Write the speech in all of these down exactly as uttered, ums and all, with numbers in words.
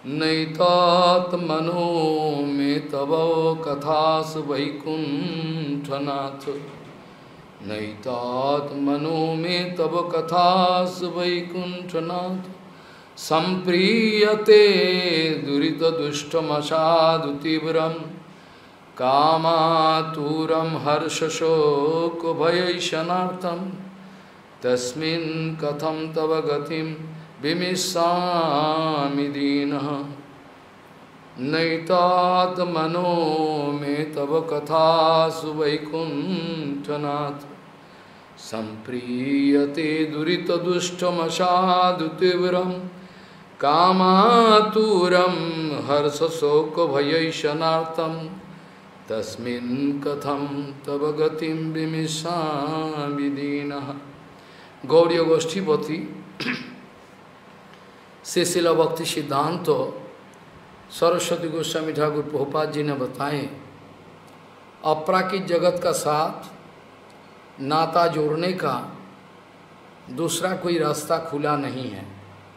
नैतात्मनो मे तव कथासु वैकुंठनाथ नैतात्मनो मे तव कथासु वैकुंठनाथ सम्प्रीयते दुरितदुष्टमसाधुतीव्रं कामातुरं हर्षशोकभयैषणार्थं तस्मिन् कथं तव गतिं विमिष्यामि दीनः नैतात्मनो मे तव कथासु वैकुंठनाथ सम्प्रीयते दुरितदुष्टमसाधुतीव्रं कामातुरं हर्षशोकभयैषणार्थं तस्मिन् कथं तव गतिं विमिष्यामि दीनः। गौड़ीय गोष्ठीपति श्रील भक्ति सिद्धांत तो सरस्वती गोस्वामी ठाकुर प्रभुपाद जी ने बताए, अपराकित जगत का साथ नाता जोड़ने का दूसरा कोई रास्ता खुला नहीं है।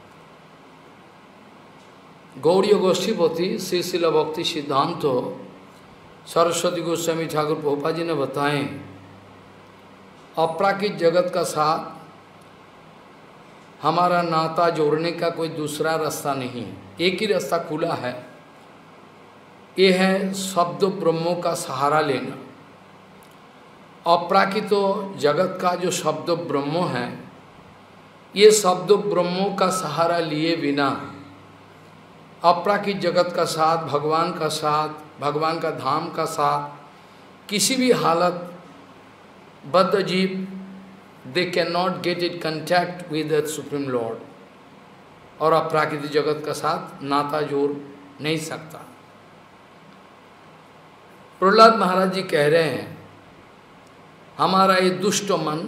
गौड़ीय गोष्ठीपति श्रील भक्ति सिद्धांत तो सरस्वती गोस्वामी ठाकुर प्रभुपाद जी ने बताए, अपराकित जगत का साथ हमारा नाता जोड़ने का कोई दूसरा रास्ता नहीं है, एक ही रास्ता खुला है। ये है शब्द ब्रह्मों का सहारा लेना। अपराकित जगत का जो शब्द ब्रह्मो है, ये शब्द ब्रह्मों का सहारा लिए बिना अपराकित जगत का साथ, भगवान का साथ, भगवान का धाम का साथ, किसी भी हालत बद्ध जीव they cannot get it contact with the Supreme Lord, और अपराकृतिक जगत का साथ नाता जोड़ नहीं सकता। प्रहलाद महाराज जी कह रहे हैं, हमारा ये दुष्ट मन,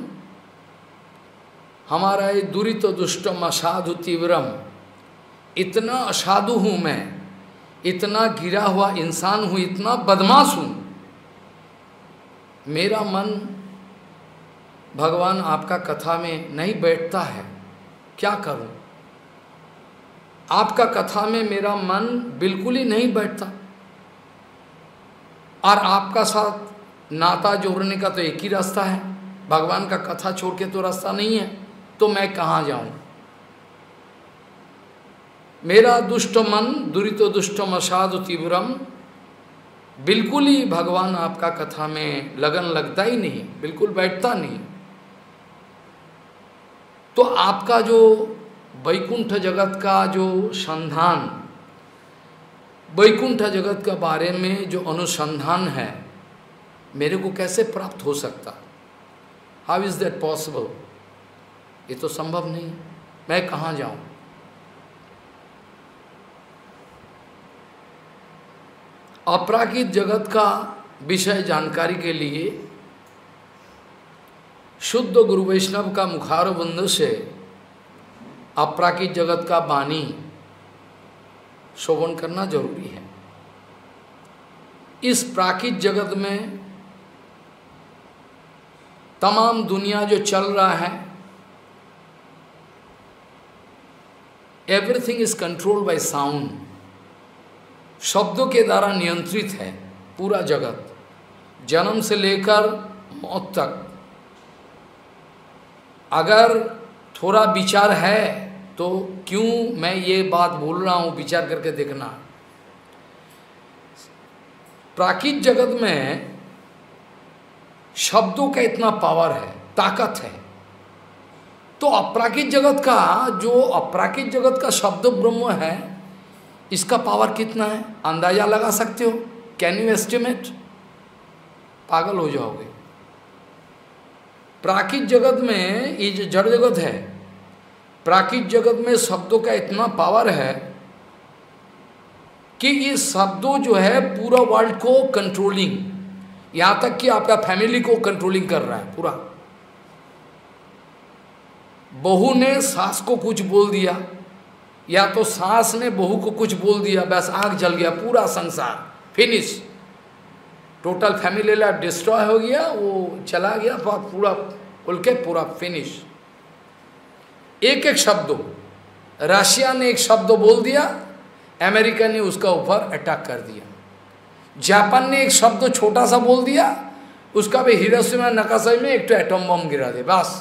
हमारा ये दुरित दुष्टम असाधु तीव्रम, इतना असाधु हूँ मैं, इतना गिरा हुआ इंसान हूँ, इतना बदमाश हूँ, मेरा मन भगवान आपका कथा में नहीं बैठता है, क्या करूं? आपका कथा में मेरा मन बिल्कुल ही नहीं बैठता, और आपका साथ नाता जोड़ने का तो एक ही रास्ता है, भगवान का कथा छोड़ के तो रास्ता नहीं है, तो मैं कहाँ जाऊं? मेरा दुष्ट मन दुरितो दुष्टम असाधु तीव्रम, बिल्कुल ही भगवान आपका कथा में लगन लगता ही नहीं, बिल्कुल बैठता नहीं। तो आपका जो वैकुंठ जगत का जो संधान, वैकुंठ जगत के बारे में जो अनुसंधान है, मेरे को कैसे प्राप्त हो सकता? How is that possible? ये तो संभव नहीं, मैं कहाँ जाऊं? अपराकित जगत का विषय जानकारी के लिए शुद्ध गुरु वैष्णव का मुखारबंद से अपराकित जगत का वाणी श्रवण करना जरूरी है। इस प्राकृत जगत में तमाम दुनिया जो चल रहा है, everything is controlled by sound, शब्दों के द्वारा नियंत्रित है पूरा जगत, जन्म से लेकर मौत तक। अगर थोड़ा विचार है तो क्यों मैं ये बात बोल रहा हूँ, विचार करके देखना। प्राकृत जगत में शब्दों का इतना पावर है, ताकत है, तो अपराकृत जगत का जो अपराकृत जगत का शब्द ब्रह्म है, इसका पावर कितना है अंदाजा लगा सकते हो? Can you estimate? पागल हो जाओगे। प्राकृत जगत में ये जो जड़ जगत है, प्राकृत जगत में शब्दों का इतना पावर है कि ये शब्दों जो है पूरा वर्ल्ड को कंट्रोलिंग, यहाँ तक कि आपका फैमिली को कंट्रोलिंग कर रहा है पूरा। बहू ने सास को कुछ बोल दिया, या तो सास ने बहू को कुछ बोल दिया, बस आग जल गया, पूरा संसार finish, total family life destroy हो गया, वो चला गया पूरा खुल के, पूरा फिनिश। एक एक शब्द, रशिया ने एक शब्द बोल दिया, अमेरिका ने उसका ऊपर अटैक कर दिया। जापान ने एक शब्द छोटा सा बोल दिया, उसका भी हिरोशिमा नागासाकी में एक तो एटम बम गिरा दे बस।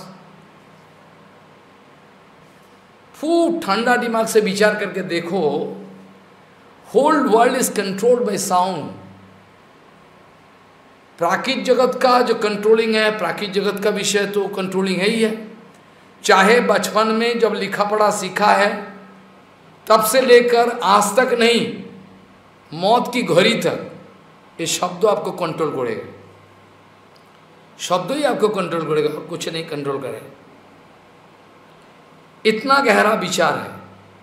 खूब ठंडा दिमाग से विचार करके देखो, whole world is controlled by sound. प्राकृतिक जगत का जो कंट्रोलिंग है, प्राकृतिक जगत का विषय तो कंट्रोलिंग है ही है। चाहे बचपन में जब लिखा पढ़ा सीखा है तब से लेकर आज तक नहीं, मौत की घड़ी तक ये शब्द आपको कंट्रोल करेगा, शब्द ही आपको कंट्रोल करेगा, कुछ नहीं कंट्रोल करेगा। इतना गहरा विचार है।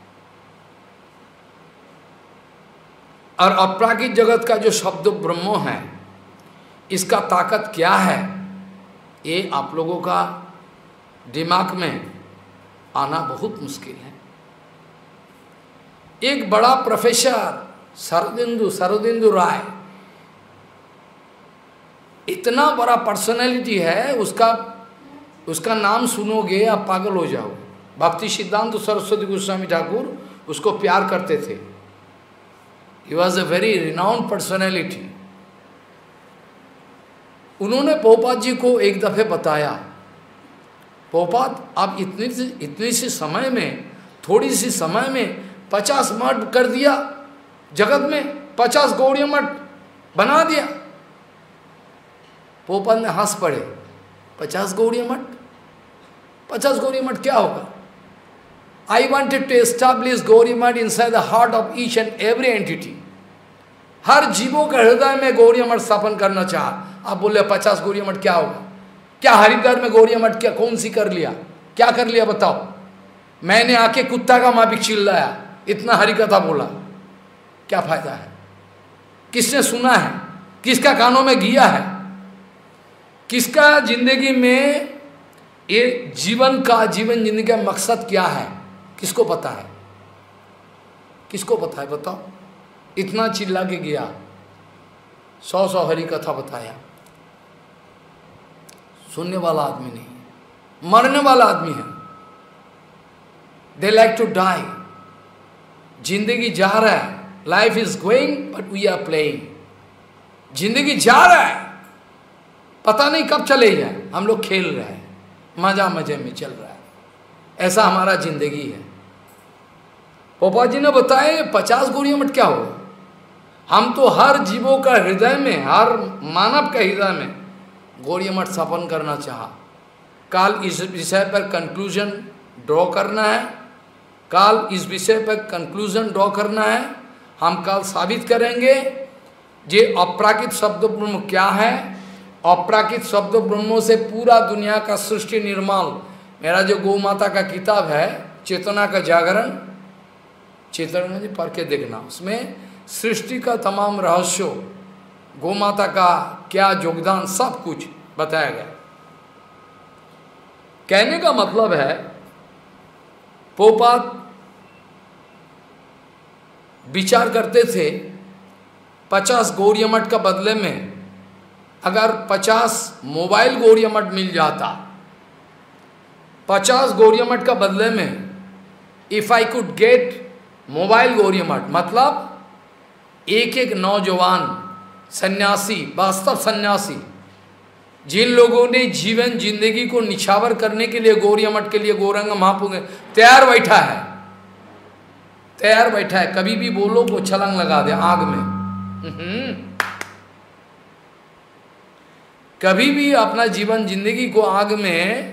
और अपराकृतिक जगत का जो शब्द ब्रह्मो है, इसका ताकत क्या है, ये आप लोगों का दिमाग में आना बहुत मुश्किल है। एक बड़ा प्रोफेसर शरदिंदु शरदिंदु राय, इतना बड़ा पर्सनैलिटी है, उसका उसका नाम सुनोगे आप पागल हो जाओ। भक्ति सिद्धांत सरस्वती गोस्वामी ठाकुर उसको प्यार करते थे। He was a very renowned personality. उन्होंने प्रभुपाद जी को एक दफे बताया, प्रभुपाद आप इतनी सी इतनी सी समय में, थोड़ी सी समय में पचास मठ कर दिया, जगत में पचास गौड़ीय मठ बना दिया। प्रभुपाद ने हंस पड़े, पचास गौड़ीय मठ, पचास गौड़ीय मठ क्या होगा? I wanted to establish Gauri Math inside the heart of each and every entity। हर जीवों के हृदय में गौरी मठ स्थापन करना चाहा। आप बोले पचास गौरी मठ क्या होगा? क्या हरिद्वार में गौरी मठ क्या कौन सी कर लिया? क्या कर लिया बताओ? मैंने आके कुत्ता का माफिक चिल्लाया, इतना हरि कथा बोला, क्या फायदा है? किसने सुना है? किसका कानों में गिया है? किसका जिंदगी में ये जीवन का जीवन जिंदगी का मकसद क्या है, किसको पता है? किसको पता है बताओ? इतना चिल्ला के गया, सौ सौ हरि कथा बताया, सुनने वाला आदमी नहीं, मरने वाला आदमी है। They like to die. जिंदगी जा रहा है, life is going but we are playing. जिंदगी जा रहा है, पता नहीं कब चले जाए, हम लोग खेल रहे हैं, मजा मजे में चल रहा है। ऐसा हमारा जिंदगी है। पोपा जी ने बताया पचास गौरी मठ क्या होगा? हम तो हर जीवों का हृदय में, हर मानव का हृदय में गौरी मठ स्थापन करना चाहा। काल इस विषय पर कंक्लूजन ड्रॉ करना है, काल इस विषय पर कंक्लूजन ड्रॉ करना है। हम कल साबित करेंगे जे अपराकृत शब्द ब्रह्म क्या है। अपराकृत शब्द ब्रह्मों से पूरा दुनिया का सृष्टि निर्माण। मेरा जो गौ माता का किताब है चेतना का जागरण, चेतना जी पढ़ के देखना, उसमें सृष्टि का तमाम रहस्य, गौ माता का क्या योगदान, सब कुछ बताया गया। कहने का मतलब है पोपात विचार करते थे पचास गौरी मठ का बदले में अगर पचास मोबाइल गौरी मठ मिल जाता, पचास गौरी मठ का बदले में if I could get mobile गौरी मठ, मतलब एक एक नौजवान सन्यासी, वास्तव सन्यासी, जिन लोगों ने जीवन जिंदगी को निछावर करने के लिए गौरी मठ के लिए गौरंग महाप्रभु तैयार बैठा है, तैयार बैठा है, कभी भी बोलो वो छलांग लगा दे आग में। कभी भी अपना जीवन जिंदगी को आग में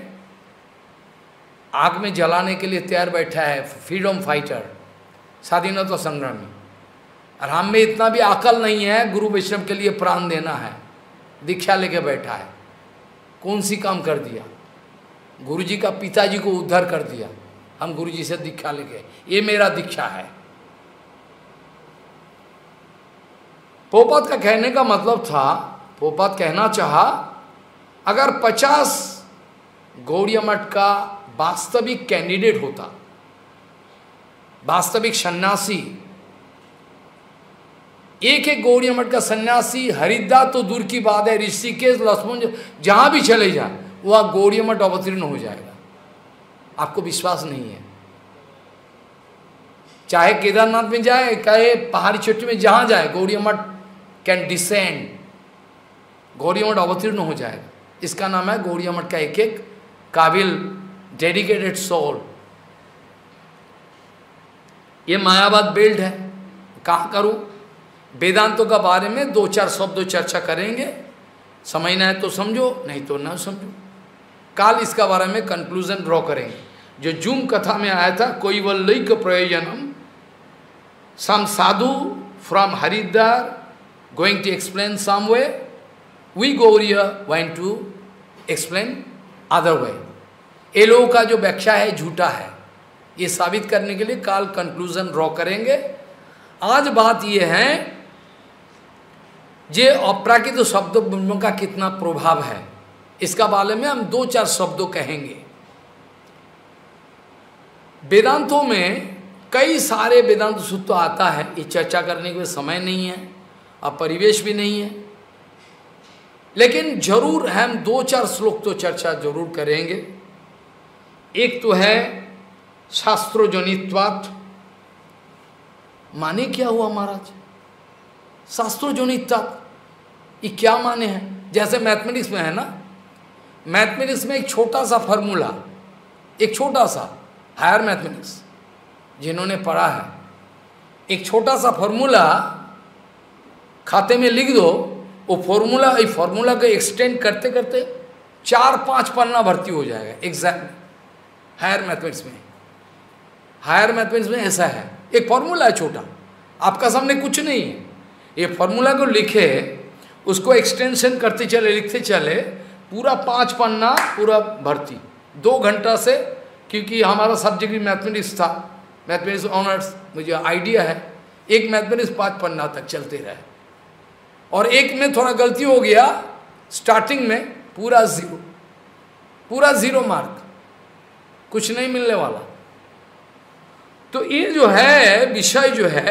आग में जलाने के लिए तैयार बैठा है, फ्रीडम फाइटर, स्वाधीनता संग्रामी। और हम में इतना भी अकल नहीं है गुरु वैष्णव के लिए प्राण देना है, दीक्षा लेके बैठा है। कौन सी काम कर दिया? गुरुजी का पिताजी को उद्धार कर दिया, हम गुरुजी से दीक्षा लेके, ये मेरा दीक्षा है। पोपात का कहने का मतलब था, पोपात कहना चाहा अगर पचास गौड़िया मठ का वास्तविक कैंडिडेट होता, वास्तविक सन्यासी, एक एक गौड़िया मठ का सन्यासी, हरिद्वार तो दूर की बात है, ऋषिकेश, लक्ष्मण जहां भी चले जाए वह गौड़िया मठ अवतीर्ण हो जाएगा। आपको विश्वास नहीं है? चाहे केदारनाथ में जाए, चाहे पहाड़ी चोटी में जहाँ जाए, गौड़ीय मठ कैन डिसेंड, गौड़ीय मठ अवतीर्ण हो जाएगा। इसका नाम है गौड़ीय मठ का एक एक काबिल डेडिकेटेड सोल। ये मायावाद बेल्ट है। कहाँ करूँ? वेदांतों का बारे में दो चार शब्दों चर्चा करेंगे, समझना है तो समझो, नहीं तो ना समझो। काल इसका बारे में कंक्लूजन ड्रॉ करेंगे। जो जूम कथा में आया था, कोई वल्लैक प्रयोजनम, some sadhu from Haridwar going to explain some way, we Gaudiya want to explain other way. ये लोगों का जो व्याख्या है झूठा है, ये साबित करने के लिए काल कंक्लूजन ड्रॉ करेंगे। आज बात ये है जे अप्राकृत शब्दों का कितना प्रभाव है, इसका बारे में हम दो चार शब्दों कहेंगे। वेदांतों में कई सारे वेदांत सूत्र आता है, ये चर्चा करने के लिए समय नहीं है और परिवेश भी नहीं है, लेकिन जरूर हम दो चार श्लोक तो चर्चा जरूर करेंगे। एक तो है शास्त्रोजनित्वात्। माने क्या हुआ महाराज? शास्त्रोजनित्वात् ये क्या माने हैं? जैसे मैथमेटिक्स में है ना, मैथमेटिक्स में एक छोटा सा फार्मूला, एक छोटा सा, हायर मैथमेटिक्स जिन्होंने पढ़ा है, एक छोटा सा फार्मूला खाते में लिख दो, वो फार्मूला ये फार्मूला को एक्सटेंड करते करते चार पांच पन्ना भर्ती हो जाएगा एग्जैक्ट। हायर मैथमेटिक्स में हायर मैथमेटिक्स में ऐसा है, एक फार्मूला है छोटा, आपका सामने कुछ नहीं है, ये फार्मूला को लिखे, उसको एक्सटेंशन करते चले, लिखते चले, पूरा पाँच पन्ना पूरा भर्ती, दो घंटा से, क्योंकि हमारा सब्जेक्ट भी मैथमेटिक्स था, मैथमेटिक्स ऑनर्स, मुझे आइडिया है, एक मैथमेटिक्स पाँच पन्ना तक चलते रहे, और एक में थोड़ा गलती हो गया स्टार्टिंग में, पूरा जीरो, पूरा जीरो मार्क, कुछ नहीं मिलने वाला। तो ये जो है विषय जो है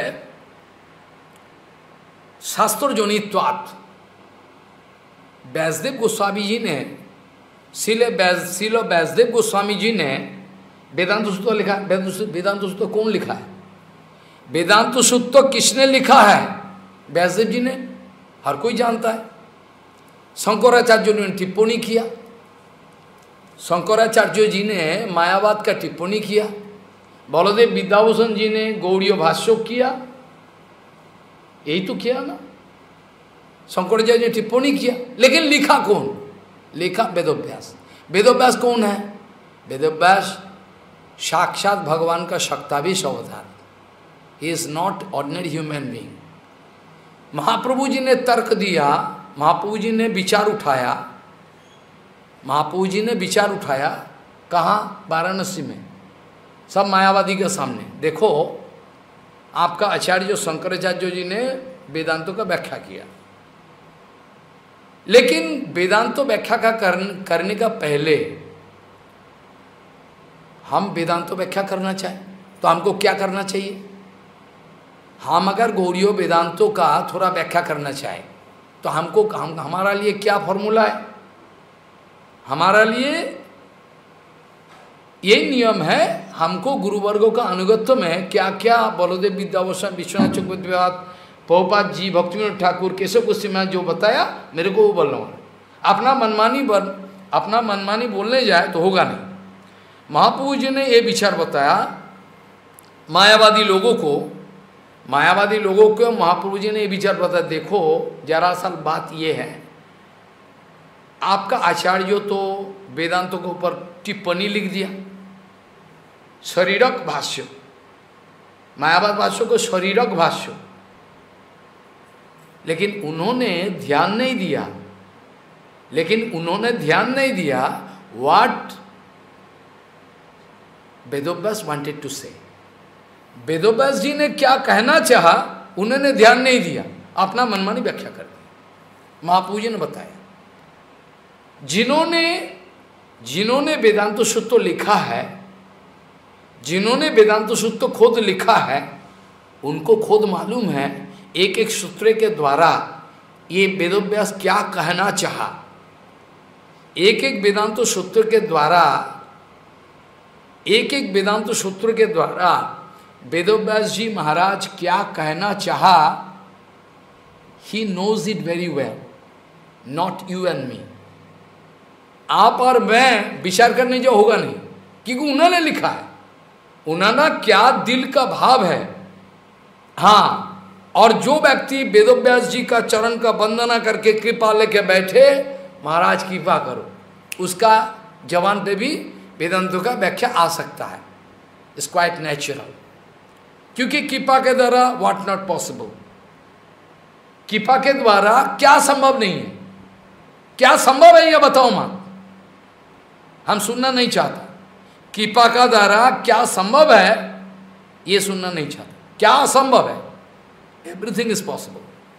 शास्त्रोजनित्वात्, व्यासदेव गोस्वामी जी ने, शिले व्यास शिलो व्यासदेव गोस्वामी जी ने वेदांत सूत्र लिखा। वेदांत सूत्र कौन लिखा है? वेदांत सूत्र किसने लिखा है? व्यासदेव जी ने, हर कोई जानता है। शंकराचार्य ने टिप्पणी किया, शंकराचार्य जी ने मायावाद का टिप्पणी किया, बलदेव विद्याभूषण जी ने गौड़ीय भाष्य किया, यही तो किया ना, शंकराचार्य ने टिप्पणी किया, लेकिन लिखा कौन? लिखा वेदव्यास। वेदव्यास कौन है? वेदव्यास साक्षात भगवान का शक्ताविश अवतार, he is not ordinary human being. Mahaprabhu ji ने तर्क दिया, महाप्रभु जी ने विचार उठाया, महाप्रभु जी ने विचार उठाया, कहाँ? वाराणसी में, सब मायावादी के सामने। देखो आपका आचार्य जो शंकराचार्य जी ने वेदांतों का व्याख्या किया, लेकिन वेदांतों व्याख्या का करने का पहले हम वेदांतों व्याख्या करना चाहें तो हमको क्या करना चाहिए? हम अगर गौड़ीय वेदांतों का थोड़ा व्याख्या करना चाहें तो हमको हम हमारा लिए क्या फॉर्मूला है? हमारा लिए ये नियम है, हमको गुरुवर्गों का अनुगत्य में क्या क्या बलदेव विद्याभूषण, विश्वनाथ चक्रवर्ती, प्रभुपाद जी, भक्तिविनोद ठाकुर, केशव गोस्वामी महाराज जो बताया मेरे को वो बोलना है। अपना मनमानी बन अपना मनमानी बोलने जाए तो होगा नहीं। महाप्रभु जी ने ये विचार बताया मायावादी लोगों को, मायावादी लोगों को महाप्रभु जी ने ये विचार बताया, देखो जरा सा बात ये है, आपका आचार्य तो वेदांतों के ऊपर टिप्पणी लिख दिया, शरीरक भाष्य, मायावाद भाष्य को शरीरक भाष्य, लेकिन उन्होंने ध्यान नहीं दिया, लेकिन उन्होंने ध्यान नहीं दिया व्हाट वेदव्यास वांटेड टू से। वेदव्यास जी ने क्या कहना चाहा उन्होंने ध्यान नहीं दिया, अपना मनमानी व्याख्या कर दी। महाप्रभु जी ने बताया, जिन्होंने जिन्होंने वेदांत सूत्र लिखा है, जिन्होंने वेदांत सूत्र खुद लिखा है, उनको खुद मालूम है एक एक सूत्र के द्वारा ये वेदव्यास क्या कहना चाहा। एक एक वेदांत सूत्र के द्वारा एक एक वेदांत सूत्र के द्वारा वेदव्यास जी महाराज क्या कहना चाहा, he knows it very well, not you and me. आप और मैं विचार करने जो होगा नहीं, क्योंकि उन्होंने लिखा है, उन्होंने क्या दिल का भाव है। हाँ, और जो व्यक्ति वेदव्यास जी का चरण का वंदना करके कृपा लेके बैठे, महाराज कृपा करो, उसका जवान पे भी वेदांतों का व्याख्या आ सकता है। इट्स क्वाइट नेचुरल, क्योंकि कृपा के द्वारा व्हाट नॉट पॉसिबल, कृपा के द्वारा क्या संभव नहीं है, क्या संभव है ये बताओ मत, हम सुनना नहीं चाहता। कृपा का द्वारा क्या संभव है ये सुनना नहीं चाहता। क्या असंभव है? Everything is possible.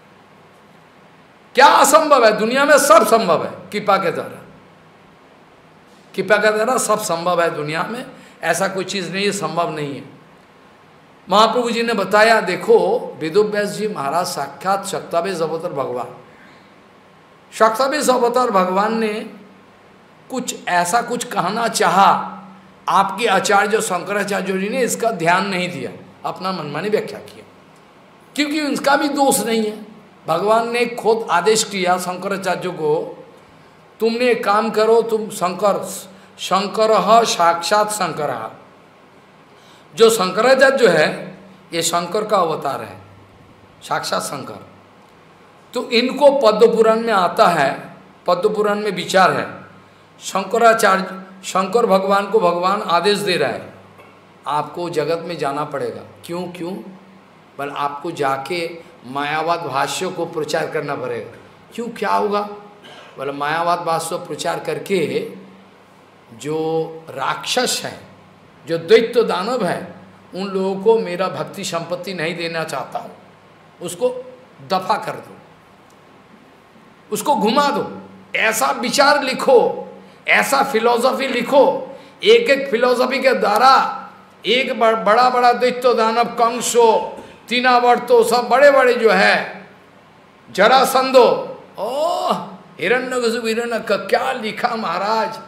क्या असंभव है? दुनिया में सब संभव है कृपा के द्वारा। कृपा के द्वारा सब संभव है दुनिया में, ऐसा कोई चीज नहीं है संभव नहीं है। महाप्रभु जी ने बताया, देखो वेदव्यास जी महाराज साक्षात शक्तावेश अवतार भगवान, शक्तावेश अवतार भगवान ने कुछ ऐसा कुछ कहना चाहा, आपके आचार्य शंकराचार्य जी ने इसका ध्यान नहीं दिया, अपना मनमानी व्याख्या किया, क्योंकि उनका भी दोष नहीं है। भगवान ने खुद आदेश किया शंकराचार्य को, तुमने एक काम करो, तुम शंकर शंकर साक्षात शंकर, जो शंकराचार्य जो है ये शंकर का अवतार है, साक्षात शंकर। तो इनको पद्म पुराण में आता है, पद्म पुराण में विचार है, शंकराचार्य शंकर भगवान को भगवान आदेश दे रहा है, आपको जगत में जाना पड़ेगा। क्यों क्यों? बल आपको जाके मायावाद भाष्य को प्रचार करना पड़ेगा। क्यों, क्या होगा? बोले मायावाद भाष्य प्रचार करके जो राक्षस है, जो दैत्य दानव है, उन लोगों को मेरा भक्ति संपत्ति नहीं देना चाहता हूँ, उसको दफा कर दो, उसको घुमा दो। ऐसा विचार लिखो, ऐसा फिलॉसफी लिखो, एक एक फिलॉसफी के द्वारा एक बड़ा बड़ा दैत्य दानव कंसो, तीनावर्तो, सब बड़े बड़े जो है, जरासंधो, ओ हिरण्यकशिपु हिरण्यक, क्या लिखा महाराज,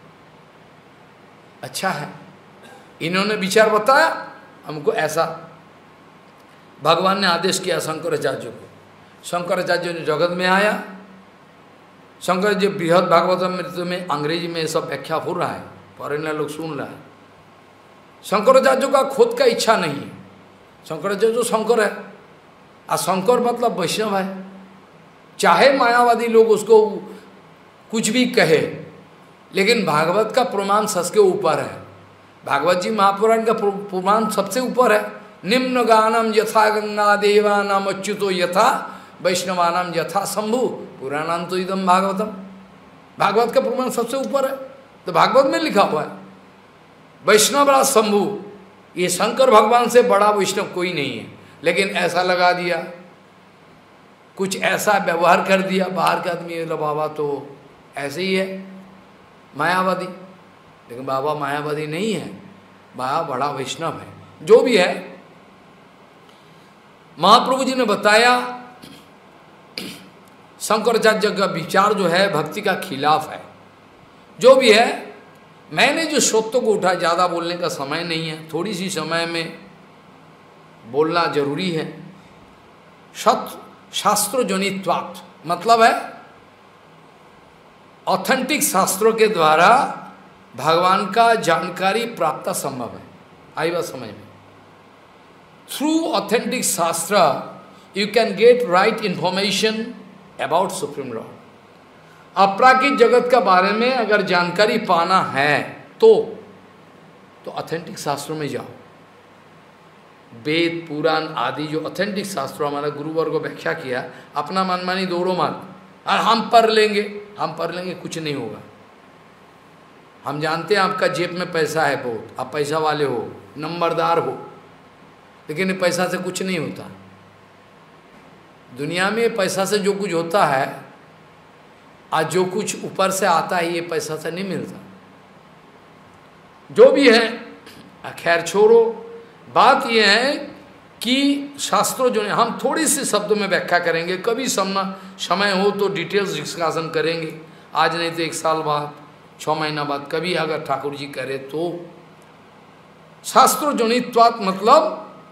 अच्छा है। इन्होंने विचार बताया हमको, ऐसा भगवान ने आदेश किया शंकराचार्य को। शंकराचार्य ने जगत में आया, शंकर जी बृहद भागवत में अंग्रेजी में सब व्याख्या हो रहा है, फॉरेनर लोग सुन रहा है। शंकराचार्य का खुद का इच्छा नहीं है, शंकराचार्य जो शंकर है, और शंकर मतलब वैष्णव है, चाहे मायावादी लोग उसको कुछ भी कहे, लेकिन भागवत का प्रमाण सबके ऊपर है। भागवत जी महापुराण का प्रमाण सबसे ऊपर है। निम्न गानम यथा गंगा देवानाम अच्युतो यथा वैष्णवानाम यथा शंभु पुराणान तो इदम भागवतम। भागवत का प्रमाण सबसे ऊपर है, तो भागवत में लिखा हुआ है वैष्णव राज शंभु, ये शंकर भगवान से बड़ा वैष्णव कोई नहीं है। लेकिन ऐसा लगा दिया, कुछ ऐसा व्यवहार कर दिया, बाहर के आदमी, बाबा तो ऐसे ही है मायावादी, लेकिन बाबा मायावादी नहीं है, बाबा बड़ा वैष्णव है। जो भी है, महाप्रभु जी ने बताया शंकराचार्य का विचार जो है भक्ति का खिलाफ है। जो भी है, मैंने जो सत्य को उठा, ज़्यादा बोलने का समय नहीं है, थोड़ी सी समय में बोलना जरूरी है। सत्य शास्त्र जनित्वात् मतलब है ऑथेंटिक शास्त्रों के द्वारा भगवान का जानकारी प्राप्त संभव है। आई बात समझ में? Through authentic shastra you can get right information about supreme lord. अपराकित जगत का बारे में अगर जानकारी पाना है तो तो ऑथेंटिक शास्त्रों में जाओ। वेद पुराण आदि जो ऑथेंटिक शास्त्रों हमारा गुरुवर को व्याख्या किया, अपना मनमानी दौड़ो मत, और हम पढ़ लेंगे हम पढ़ लेंगे कुछ नहीं होगा। हम जानते हैं आपका जेब में पैसा है बहुत, आप पैसा वाले हो, नंबरदार हो, लेकिन पैसा से कुछ नहीं होता। दुनिया में पैसा से जो कुछ होता है, आज जो कुछ ऊपर से आता है, ये पैसा से नहीं मिलता। जो भी है, खैर छोड़ो। बात यह है कि शास्त्रों जो है, हम थोड़ी सी शब्दों में व्याख्या करेंगे, कभी समय समय हो तो डिटेल्स डिस्कशन करेंगे, आज नहीं तो एक साल बाद, छः महीना बाद, कभी अगर ठाकुर जी करे तो। शास्त्रों जनित्वात् मतलब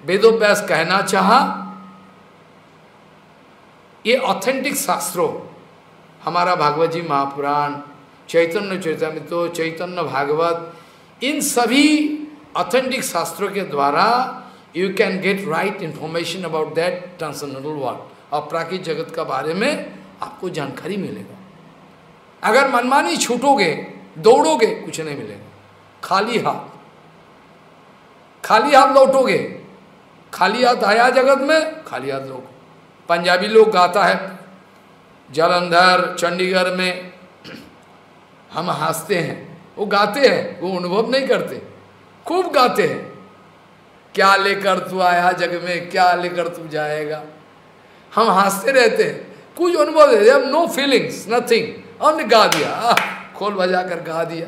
वेदोव्यास कहना चाहा, ये ऑथेंटिक शास्त्रों, हमारा भागवत जी महापुराण, चैतन्य चैतन्य चैतन्य भागवत, इन सभी ऑथेंटिक शास्त्रों के द्वारा you can get right information about that transcendental world, और प्राकृतिक जगत का बारे में आपको जानकारी मिलेगा। अगर मनमानी छूटोगे, दौड़ोगे, कुछ नहीं मिलेगा। खाली हाथ, खाली हाथ लौटोगे, खाली हाथ आया जगत में, खाली हाथ लोग। पंजाबी लोग गाता है जालंधर चंडीगढ़ में, हम हंसते हैं, वो गाते हैं, वो अनुभव नहीं करते, खूब गाते हैं। क्या लेकर तू आया जग में, क्या लेकर तू जाएगा, हम हंसते रहते हैं, कुछ अनुभव है, नो फीलिंग्स, नथिंग, हमने गा दिया, आ, खोल बजा कर गा दिया।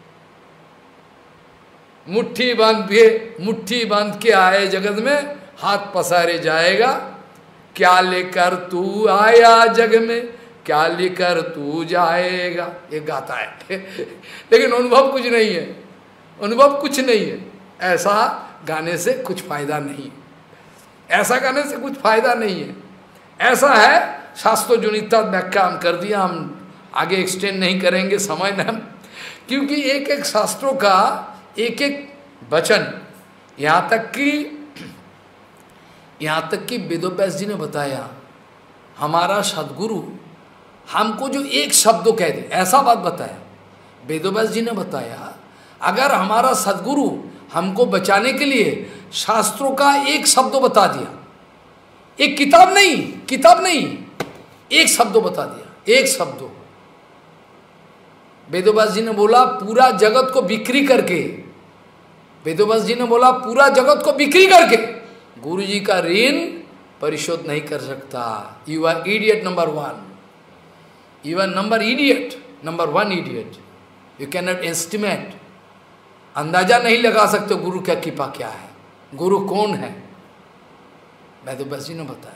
मुट्ठी बांध के, मुट्ठी बांध के आए जगत में, हाथ पसारे जाएगा। क्या लेकर तू आया जग में, क्या लेकर तू जाएगा, ये गाता है लेकिन अनुभव कुछ नहीं है, अनुभव कुछ नहीं है। ऐसा गाने से कुछ फायदा नहीं है, ऐसा गाने से कुछ फायदा नहीं है। ऐसा है शास्त्र जुनिता व्याख्या हम कर दिया, हम आगे एक्सटेंड नहीं करेंगे, समय न, क्योंकि एक एक शास्त्रों का एक एक वचन, यहाँ तक कि यहाँ तक कि वेदोव्यास जी ने बताया, हमारा सदगुरु हमको जो एक शब्द कह दे, ऐसा बात बताया वेदोव्यास जी ने बताया। अगर हमारा सदगुरु हमको बचाने के लिए शास्त्रों का एक शब्द बता दिया, एक किताब नहीं, किताब नहीं, एक शब्द बता दिया, एक शब्द। वेदोव्यास जी ने बोला पूरा जगत को बिक्री करके, वेदोव्यास जी ने बोला पूरा जगत को बिक्री करके गुरु जी का ऋण परिशोध नहीं कर सकता। You are idiot number one, you are number idiot, number one idiot. You can not estimate, अंदाजा नहीं लगा सकते गुरु का कृपा क्या है, गुरु कौन है। वेदोव्यास जी ने बताया।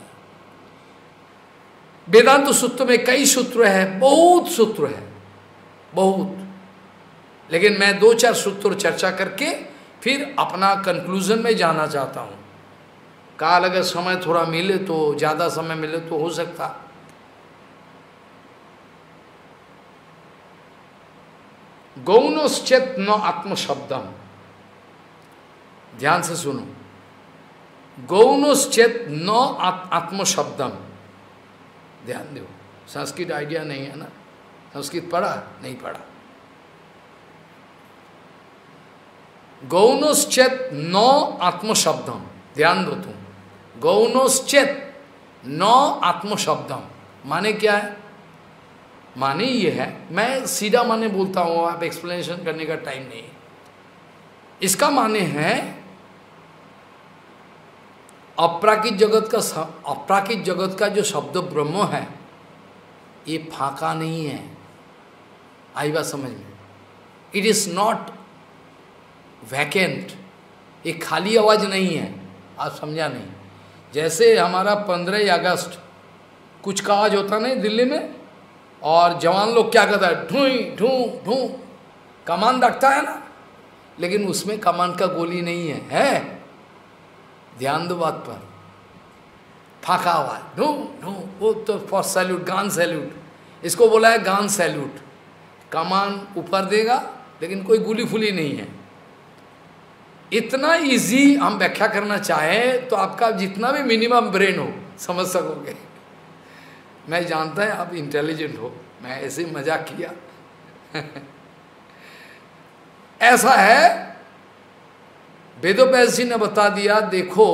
वेदांत सूत्र में कई सूत्र है, बहुत सूत्र है, बहुत, लेकिन मैं दो चार सूत्र चर्चा करके फिर अपना कंक्लूजन में जाना चाहता हूं। काल अगर समय थोड़ा मिले तो, ज्यादा समय मिले तो हो सकता। गौणश्चेत न आत्मशब्दम, ध्यान से सुनो, गौणश्चेत न आत्मशब्दम, ध्यान दो। संस्कृत आइडिया नहीं है ना, संस्कृत पढ़ा नहीं पढ़ा। गौणश्चेत न आत्मशब्दम, ध्यान दो तुम, गौणश्चेत न आत्मशब्दम माने क्या है? माने ये है, मैं सीधा माने बोलता हूँ, आप एक्सप्लेनेशन करने का टाइम नहीं है। इसका माने है अपराकृत जगत का, अपराकृत जगत का जो शब्द ब्रह्म है ये फाका नहीं है। आई बात समझ में? इट इज नॉट वैकेंट, ये खाली आवाज नहीं है। आप समझा नहीं? जैसे हमारा पंद्रह अगस्त कुछ काज होता नहीं दिल्ली में, और जवान लोग क्या करता है, ढूई ढू ढू कमान रखता है ना, लेकिन उसमें कमान का गोली नहीं है, है? ध्यान दो बात पर, फाका आवाज, ढू ढू, वो तो फॉर सैल्यूट, गान सैल्यूट, इसको बोला है गान सैल्यूट। कमान ऊपर देगा लेकिन कोई गोली फुली नहीं है। इतना इजी हम व्याख्या करना चाहें तो आपका जितना भी मिनिमम ब्रेन हो समझ सकोगे। मैं जानता है आप इंटेलिजेंट हो, मैं ऐसे ही मजाक किया ऐसा है। वेदोव्यास जी ने बता दिया, देखो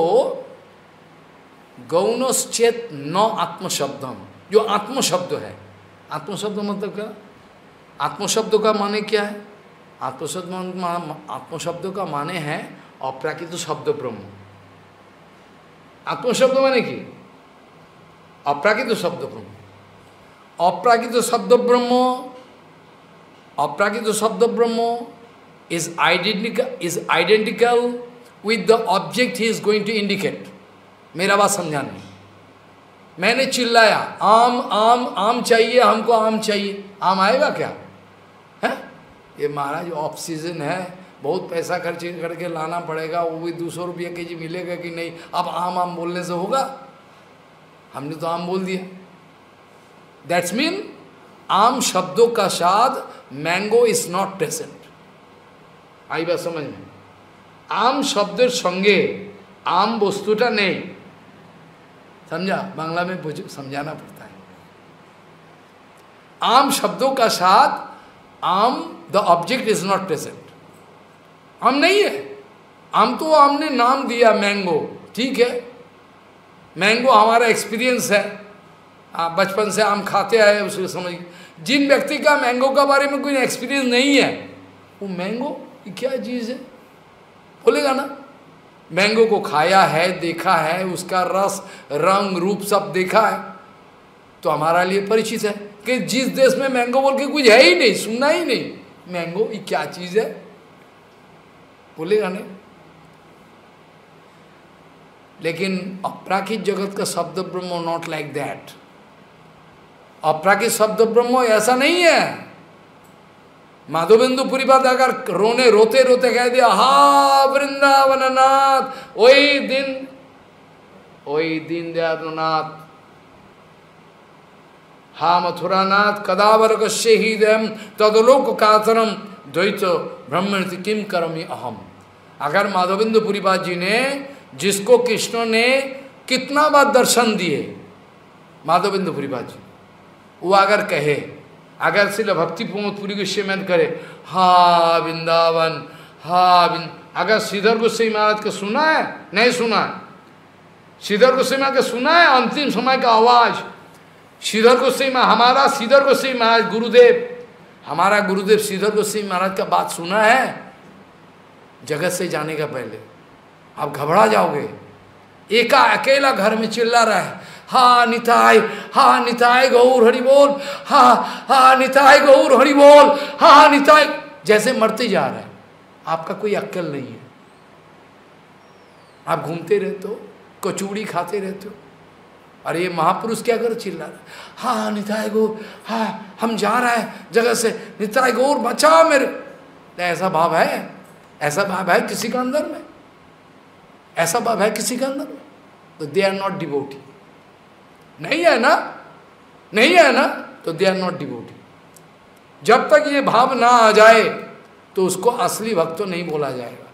गौणश्चेत न आत्मशब्दम, जो आत्मशब्द है, आत्मशब्द मतलब क्या? आत्मशब्द का माने क्या है? आत्मशब्द आत्मशब्द का माने है अप्राकृत शब्द ब्रह्म। आत्मशब्द माने की अप्राकृत शब्द ब्रह्म, अप्राकृत शब्द ब्रह्म, अप्राकृत शब्द ब्रह्म is identical is identical with the object he is going to indicate। मेरा बात समझा नहीं? मैंने चिल्लाया आम आम आम चाहिए, हमको आम चाहिए, आम आएगा क्या? है ये महाराज ऑफ सीजन है, बहुत पैसा खर्च करके लाना पड़ेगा, वो भी दो सौ रुपये के जी मिलेगा कि नहीं। अब आम आम बोलने से होगा? हमने तो आम बोल दिया। दैट्स मीन आम शब्दों का स्वाद, मैंगो इज नॉट प्रेजेंट। आई बात समझ में? आम शब्द संगे आम वस्तुटा नहीं, समझा? बांग्ला में समझाना पड़ता है। आम शब्दों का साथ आम, the object is not present. आम नहीं है, आम तो हमने नाम दिया मैंगो, ठीक है, मैंगो हमारा एक्सपीरियंस है, बचपन से आम खाते आए, उसको समझ। जिन व्यक्ति का मैंगो का बारे में कोई एक्सपीरियंस नहीं है, वो मैंगो ये क्या चीज़ है बोलेगा ना। मैंगो को खाया है, देखा है, उसका रस, रंग, रूप सब देखा है, तो हमारा लिए परिचित है कि जिस देश में मैंगो बोल के कुछ है ही नहीं, सुनना ही नहीं, मैंगो ये क्या चीज़ है बोलेगा नहीं। लेकिन अपराकित जगत का शब्द ब्रह्म नॉट लाइक दैट। अपराकित शब्द ब्रह्म ऐसा नहीं है। माधवेंद्र पुरी बात अगर रोने रोते रोते कह दिया हा वृंदावन नाथ, वही दिन वही दीन दयालनाथ, हा मथुरा नाथ कदावर कश्यहीदम तदलोक कातरम द्वैत ब्रह्म किम करमी अहम। अगर माधवेंद्र पुरी बात जी ने, जिसको कृष्ण ने कितना बार दर्शन दिए, माधवेंद्र पुरी बात जी, वो अगर कहे, अगर सिर्फ भक्ति प्रमोद पुरी गोस्वामी में करे हा वृंदावन, हा वृंद, अगर श्रीधर गोस्वामी महाराज का सुना है? नहीं सुना है। श्रीधर गोस्वामी महाराज का सुना है? अंतिम समय का आवाज श्रीधर गोस्वामी, हमारा श्रीधर गोस्वामी महाराज गुरुदेव, हमारा गुरुदेव श्रीधर गोस्वामी महाराज का बात सुना है? जगत से जाने का पहले आप घबरा जाओगे। एका अकेला घर में चिल्ला रहा है हा निताय, हा निताय गौर हरि बोल, हा हा निताय गौर हरि बोल, हा निताय, जैसे मरते जा रहा है। आपका कोई अक्ल नहीं है, आप घूमते रहते हो, कचौड़ी खाते रहते हो। अरे ये महापुरुष क्या कर चिल्ला रहा है हा निताय गौर, हा हम जा रहा है जगह से, निताय गौर बचाओ मेरे। ऐसा भाव है? ऐसा भाव है किसी का अंदर में? ऐसा भाव है किसी के अंदर में? तो दे आर नॉट डिवोटी। नहीं है ना, नहीं है ना, तो दे आर नॉट डिवोटी। जब तक ये भाव ना आ जाए तो उसको असली भक्त तो नहीं बोला जाएगा।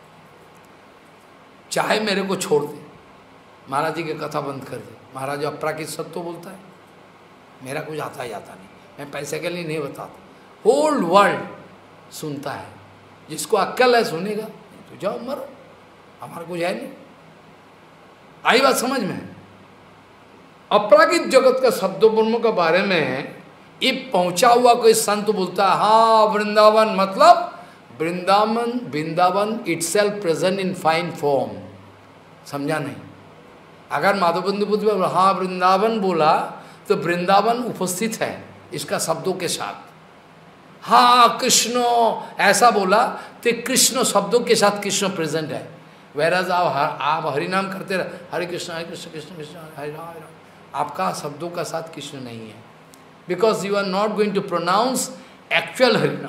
चाहे मेरे को छोड़ दे, महाराज जी की कथा बंद कर दे, महाराज अपराकित सत्य बोलता है, मेरा कुछ आता ही आता नहीं, मैं पैसे के लिए नहीं बताता। होल वर्ल्ड सुनता है, जिसको अक्ल है सुनेगा, तो जाओ मरो, हमारा कुछ है नहीं। आई बात समझ में? अपराकित जगत का शब्द ब्रह्म के बारे में ये पहुंचा हुआ कोई संत बोलता है हाँ वृंदावन, मतलब Vrindavan, Vrindavan itself present in fine form. समझा नहीं? अगर माधवेंद्र पुरी हाँ वृंदावन बोला तो वृंदावन उपस्थित है इसका शब्दों के साथ। हाँ कृष्ण ऐसा बोला तो कृष्ण शब्दों के साथ कृष्ण प्रेजेंट है। वैराज आप आप हरिनाम करते रहे, हरे कृष्ण हरे कृष्ण कृष्ण कृष्ण हरे राम हरे राम, आपका शब्दों का साथ कृष्ण नहीं है, because you are not going to pronounce actual harinam.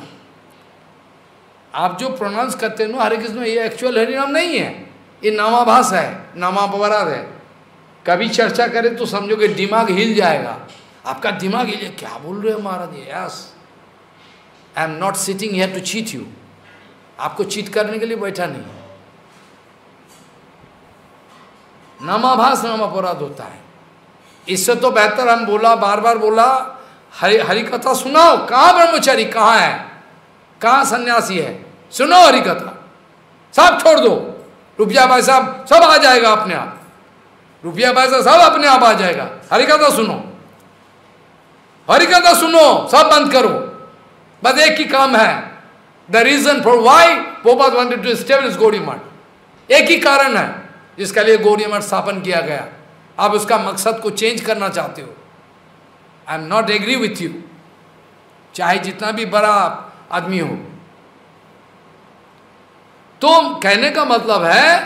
आप जो प्रोनाउंस करते हैं ना हरे कृष्ण, ये एक्चुअल हरिनाम नहीं है, ये नामाभास है, नामापराध है। कभी चर्चा करें तो समझोगे दिमाग हिल जाएगा, आपका दिमाग हिल, क्या बोल रहे हो महाराज? Yes, I am not sitting here to cheat you, आपको चीट करने के लिए बैठा नहीं। नामाभास नामापराध होता है। इससे तो बेहतर हम बोला, बार बार बोला, हरि हरि कथा सुनाओ। कहाँ ब्रह्मचारी, कहाँ है, कहाँ सन्यासी है? सुनो हरि कथा, सब छोड़ दो, रुपया पैसा सब आ जाएगा अपने आप, रुपया पैसा सब अपने आप आ जाएगा। हरि कथा सुनो, हरि कथा सुनो, सब बंद करो। बस एक ही काम है, द रीजन फॉर वाई पोपा wanted to establish Gaudiya Math, एक ही कारण है जिसके लिए गौड़ीय मठ स्थापन किया गया। आप उसका मकसद को चेंज करना चाहते हो, I am not agree with you, चाहे जितना भी बड़ा आदमी हो। तो कहने का मतलब है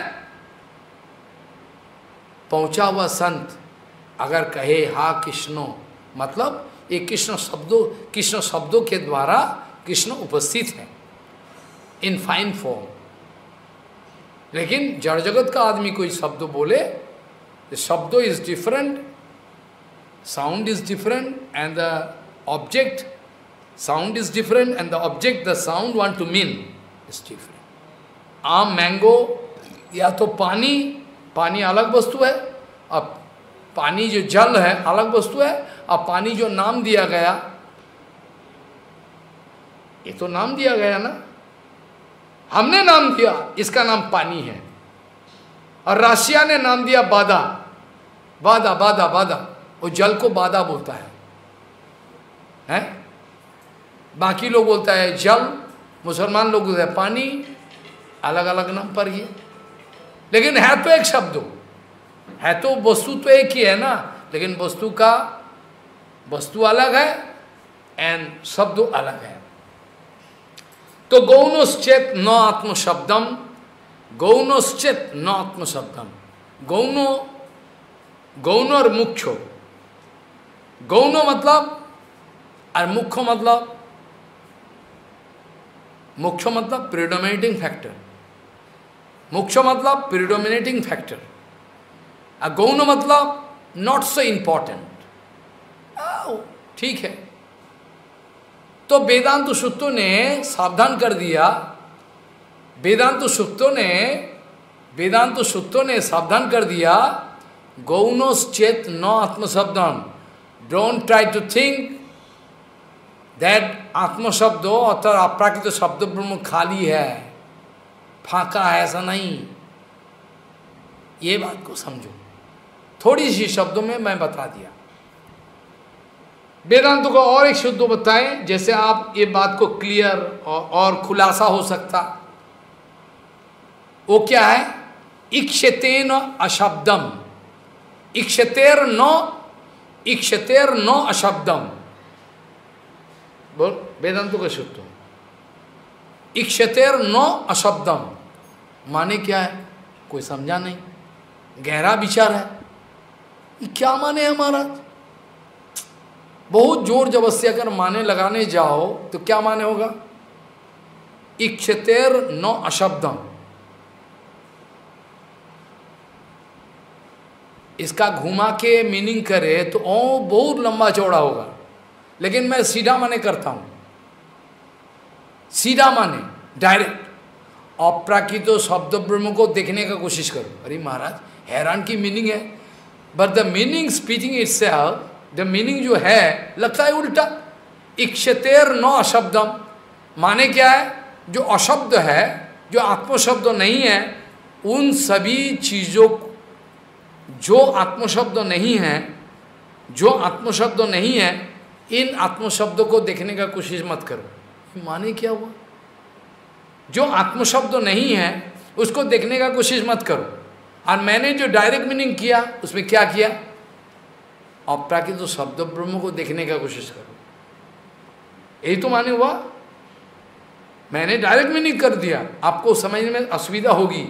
पहुंचा हुआ संत अगर कहे हा कृष्णो, मतलब ये कृष्ण शब्दों, कृष्ण शब्दों के द्वारा कृष्ण उपस्थित है। In fine form. लेकिन जड़ जगत का आदमी कोई शब्द बोले, शब्द is different, sound is different and the object, sound is different and the object the sound want to mean is different. आम, मैंगो या तो पानी, पानी अलग वस्तु है, अब पानी जो जल है अलग वस्तु है, अब पानी जो नाम दिया गया, ये तो नाम दिया गया ना, हमने नाम दिया, इसका नाम पानी है, और रशिया ने नाम दिया बादा, बादा बादा बादा, वो जल को बादा बोलता है, हैं? बाकी लोग बोलता है जल, मुसलमान लोग बोलते हैं पानी, अलग अलग नाम पर ये, लेकिन है तो एक शब्द, है तो वस्तु तो एक ही है ना, लेकिन वस्तु का वस्तु अलग है एंड शब्द अलग है। तो गौणोश्चेत न आत्म शब्दम, गौणोश्चेत न आत्म शब्दम, गौणो, गौण और मुख्य, गौण मतलब और मुख्य मतलब, मुख्य मतलब प्रिडोमिनेटिंग फैक्टर, मुख्य मतलब प्रिडोमिनेटिंग फैक्टर, और गौण मतलब नॉट सो इम्पॉर्टेंट, ठीक है। तो वेदांत सूत्रों ने सावधान कर दिया, वेदांत सूत्रों ने वेदांत सूत्रों ने सावधान कर दिया, गौणोश्चेत न आत्मशब्दम, don't try to think that आत्मशब्द अर्थात अप्राकृत शब्द ब्रह्म खाली है, फाका है, ऐसा नहीं। ये बात को समझो, थोड़ी सी शब्दों में मैं बता दिया। वेदांत को और एक शब्द बताएं, जैसे आप ये बात को क्लियर और, और खुलासा हो सकता। वो क्या है? इक्षतेन अशब्दम, इक्षतेर न, इक्षतेर न अशब्दम, बोल वेदांत का सूत्र, इक्षतेर न अशब्दम माने क्या है? कोई समझा नहीं, गहरा विचार है, ये क्या माने हमारा? बहुत जोर जबरदस्ती अगर माने लगाने जाओ तो क्या माने होगा? इक्षतेर न अशब्दम, इसका घुमा के मीनिंग करे तो ओ बहुत लंबा चौड़ा होगा, लेकिन मैं सीधा माने करता हूं, सीधा माने डायरेक्ट अप्राकृत शब्द ब्रह्म को देखने का कोशिश करो। अरे महाराज हैरान की मीनिंग है, but the meaning speaking itself, the meaning जो है लगता है उल्टा। इक्षतेर न अशब्दम माने क्या है? जो अशब्द है, जो आत्मशब्द नहीं है, उन सभी चीजों, जो आत्मशब्द नहीं है, जो आत्मशब्द नहीं है, इन आत्मशब्दों को देखने का कोशिश मत करो। माने क्या हुआ? जो आत्मशब्द नहीं है उसको देखने का कोशिश मत करो। और मैंने जो डायरेक्ट मीनिंग किया उसमें क्या किया? अप्राकृत तो शब्द ब्रह्म को देखने का कोशिश करो, यही तो माने हुआ। मैंने डायरेक्ट मीनिंग कर दिया, आपको समझने में असुविधा होगी।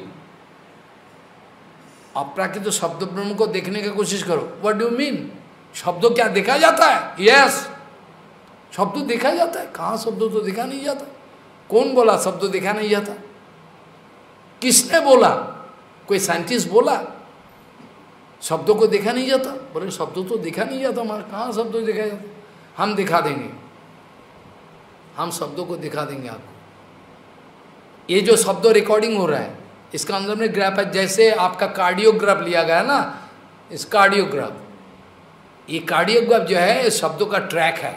अप्राकृत तो शब्द ब्रह्म को देखने का कोशिश करो। What do mean? शब्द क्या देखा जाता है? यस, शब्द देखा जाता है। कहाँ शब्द तो देखा नहीं जाता? कौन बोला शब्द देखा नहीं जाता? किसने बोला? कोई साइंटिस्ट बोला शब्दों को देखा नहीं जाता? बोले शब्दों तो देखा नहीं जाता हमारा, कहाँ शब्दों देखा जाता? हम दिखा देंगे, हम शब्दों को दिखा देंगे आपको। ये जो शब्द रिकॉर्डिंग हो रहा है इसका अंदर में ग्राफ है, जैसे आपका कार्डियोग्राफ लिया गया ना, इस कार्डियोग्राफ, ये कार्डियोग्राफ जो है इस शब्दों का ट्रैक है,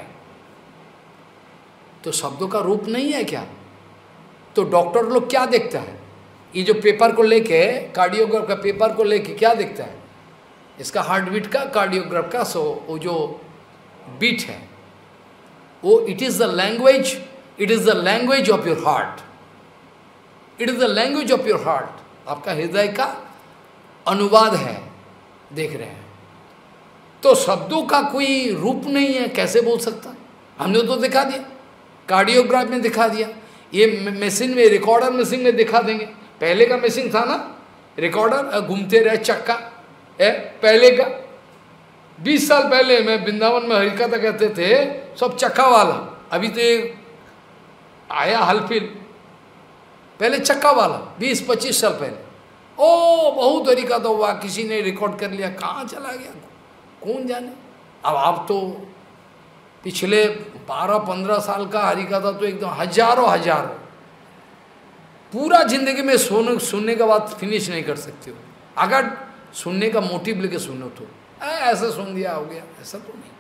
तो शब्दों का रूप नहीं है क्या? तो डॉक्टर लोग क्या देखता है? ये जो पेपर को लेके, कार्डियोग्राफ का पेपर को लेके क्या देखता है? इसका हार्ट बीट का, कार्डियोग्राफ का, सो वो जो बीट है वो, it is the language, it is the language of your heart, it is the language of your heart. आपका हृदय का अनुवाद है, देख रहे हैं। तो शब्दों का कोई रूप नहीं है, कैसे बोल सकता? हमने तो दिखा दिया, कार्डियोग्राफ में दिखा दिया, ये मशीन में, रिकॉर्डर मशीन में दिखा देंगे। पहले का मशीन था ना, रिकॉर्डर घूमते रहे, चक्का है पहले का। बीस साल पहले मैं वृंदावन में हरिकथा कहते थे, सब चक्का वाला। अभी तो ये आया हलफिल, पहले चक्का वाला, बीस पच्चीस साल पहले। ओ बहुत हरिका तो हुआ, किसी ने रिकॉर्ड कर लिया, कहाँ चला गया कौन जाने। अब आप तो पिछले बारह पंद्रह साल का हरिकथा तो एकदम हजारों हजारों, पूरा जिंदगी में सुन सुनने के बाद फिनिश नहीं कर सकते हो, अगर सुनने का मोटिव लेके सुनो तो। ऐसा सुन दिया हो गया, ऐसा तो नहीं।